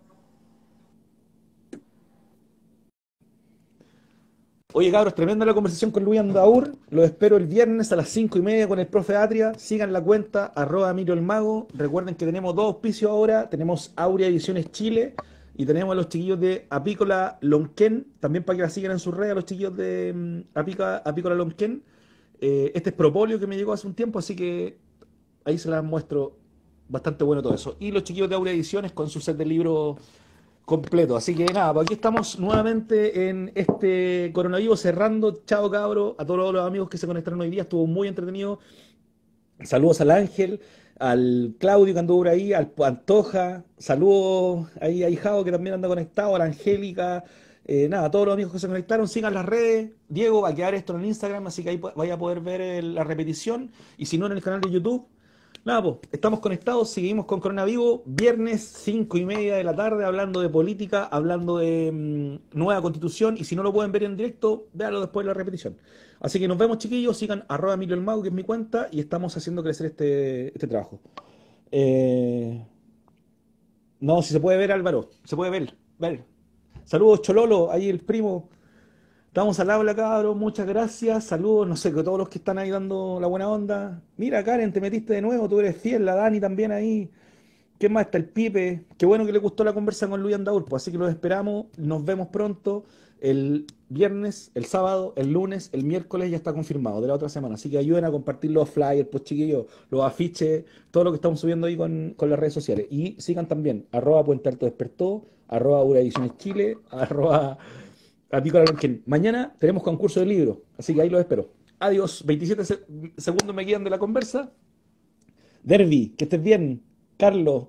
Speaker 1: Oye, cabros, tremenda la conversación con Luis Andaur. Los espero el viernes a las cinco y media con el profe Atria. Sigan la cuenta, arroba Emilio el Mago. Recuerden que tenemos dos auspicios ahora. Tenemos Aurea Ediciones Chile y tenemos a los chiquillos de Apícola Lonquén. También para que la sigan en sus redes, a los chiquillos de um, Apica, Apícola Lonquén. Eh, este es Propolio que me llegó hace un tiempo, así que ahí se las muestro. Bastante bueno todo eso. Y los chiquillos de Aurea Ediciones con su set de libros completo. Así que nada, pues aquí estamos nuevamente en este coronavirus cerrando. Chao, cabro, a todos los amigos que se conectaron hoy día. Estuvo muy entretenido. Saludos al Ángel, al Claudio que anduvo por ahí, al Pantoja. Saludos ahí a Hijao que también anda conectado, a la Angélica. Eh, nada, a todos los amigos que se conectaron, sigan las redes. Diego va a quedar esto en el Instagram, así que ahí vaya a poder ver el, la repetición. Y si no, en el canal de YouTube. Nada, pues, estamos conectados, seguimos con Coronavivo, viernes cinco y media de la tarde, hablando de política, hablando de mmm, nueva constitución, y si no lo pueden ver en directo, véanlo después de la repetición. Así que nos vemos, chiquillos, sigan arroba Emilio el Mago, que es mi cuenta, y estamos haciendo crecer este, este trabajo. Eh... No, si se puede ver, Álvaro, se puede ver, ver. Saludos, Chololo, ahí el primo. Estamos al habla, cabrón, muchas gracias, saludos, no sé, que todos los que están ahí dando la buena onda. Mira, Karen, te metiste de nuevo, tú eres fiel, la Dani también ahí. ¿Qué más? Está el Pipe. Qué bueno que le gustó la conversa con Luis Andaur, pues así que los esperamos, nos vemos pronto, el viernes, el sábado, el lunes, el miércoles ya está confirmado, de la otra semana. Así que ayuden a compartir los flyers, pues chiquillos, los afiches, todo lo que estamos subiendo ahí con, con las redes sociales. Y sigan también, arroba Puente Alto Despertó, arroba Ura Ediciones Chile, arroba... A ti, Coral Orgen. Mañana tenemos concurso de libro, así que ahí los espero. Adiós, veintisiete se- segundos me quedan de la conversa. Derby, que estés bien. Carlos,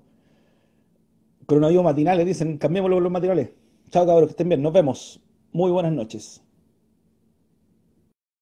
Speaker 1: coronavirus matinales, dicen, cambiémoslo por los matinales. Chao, cabros, que estén bien, nos vemos. Muy buenas noches.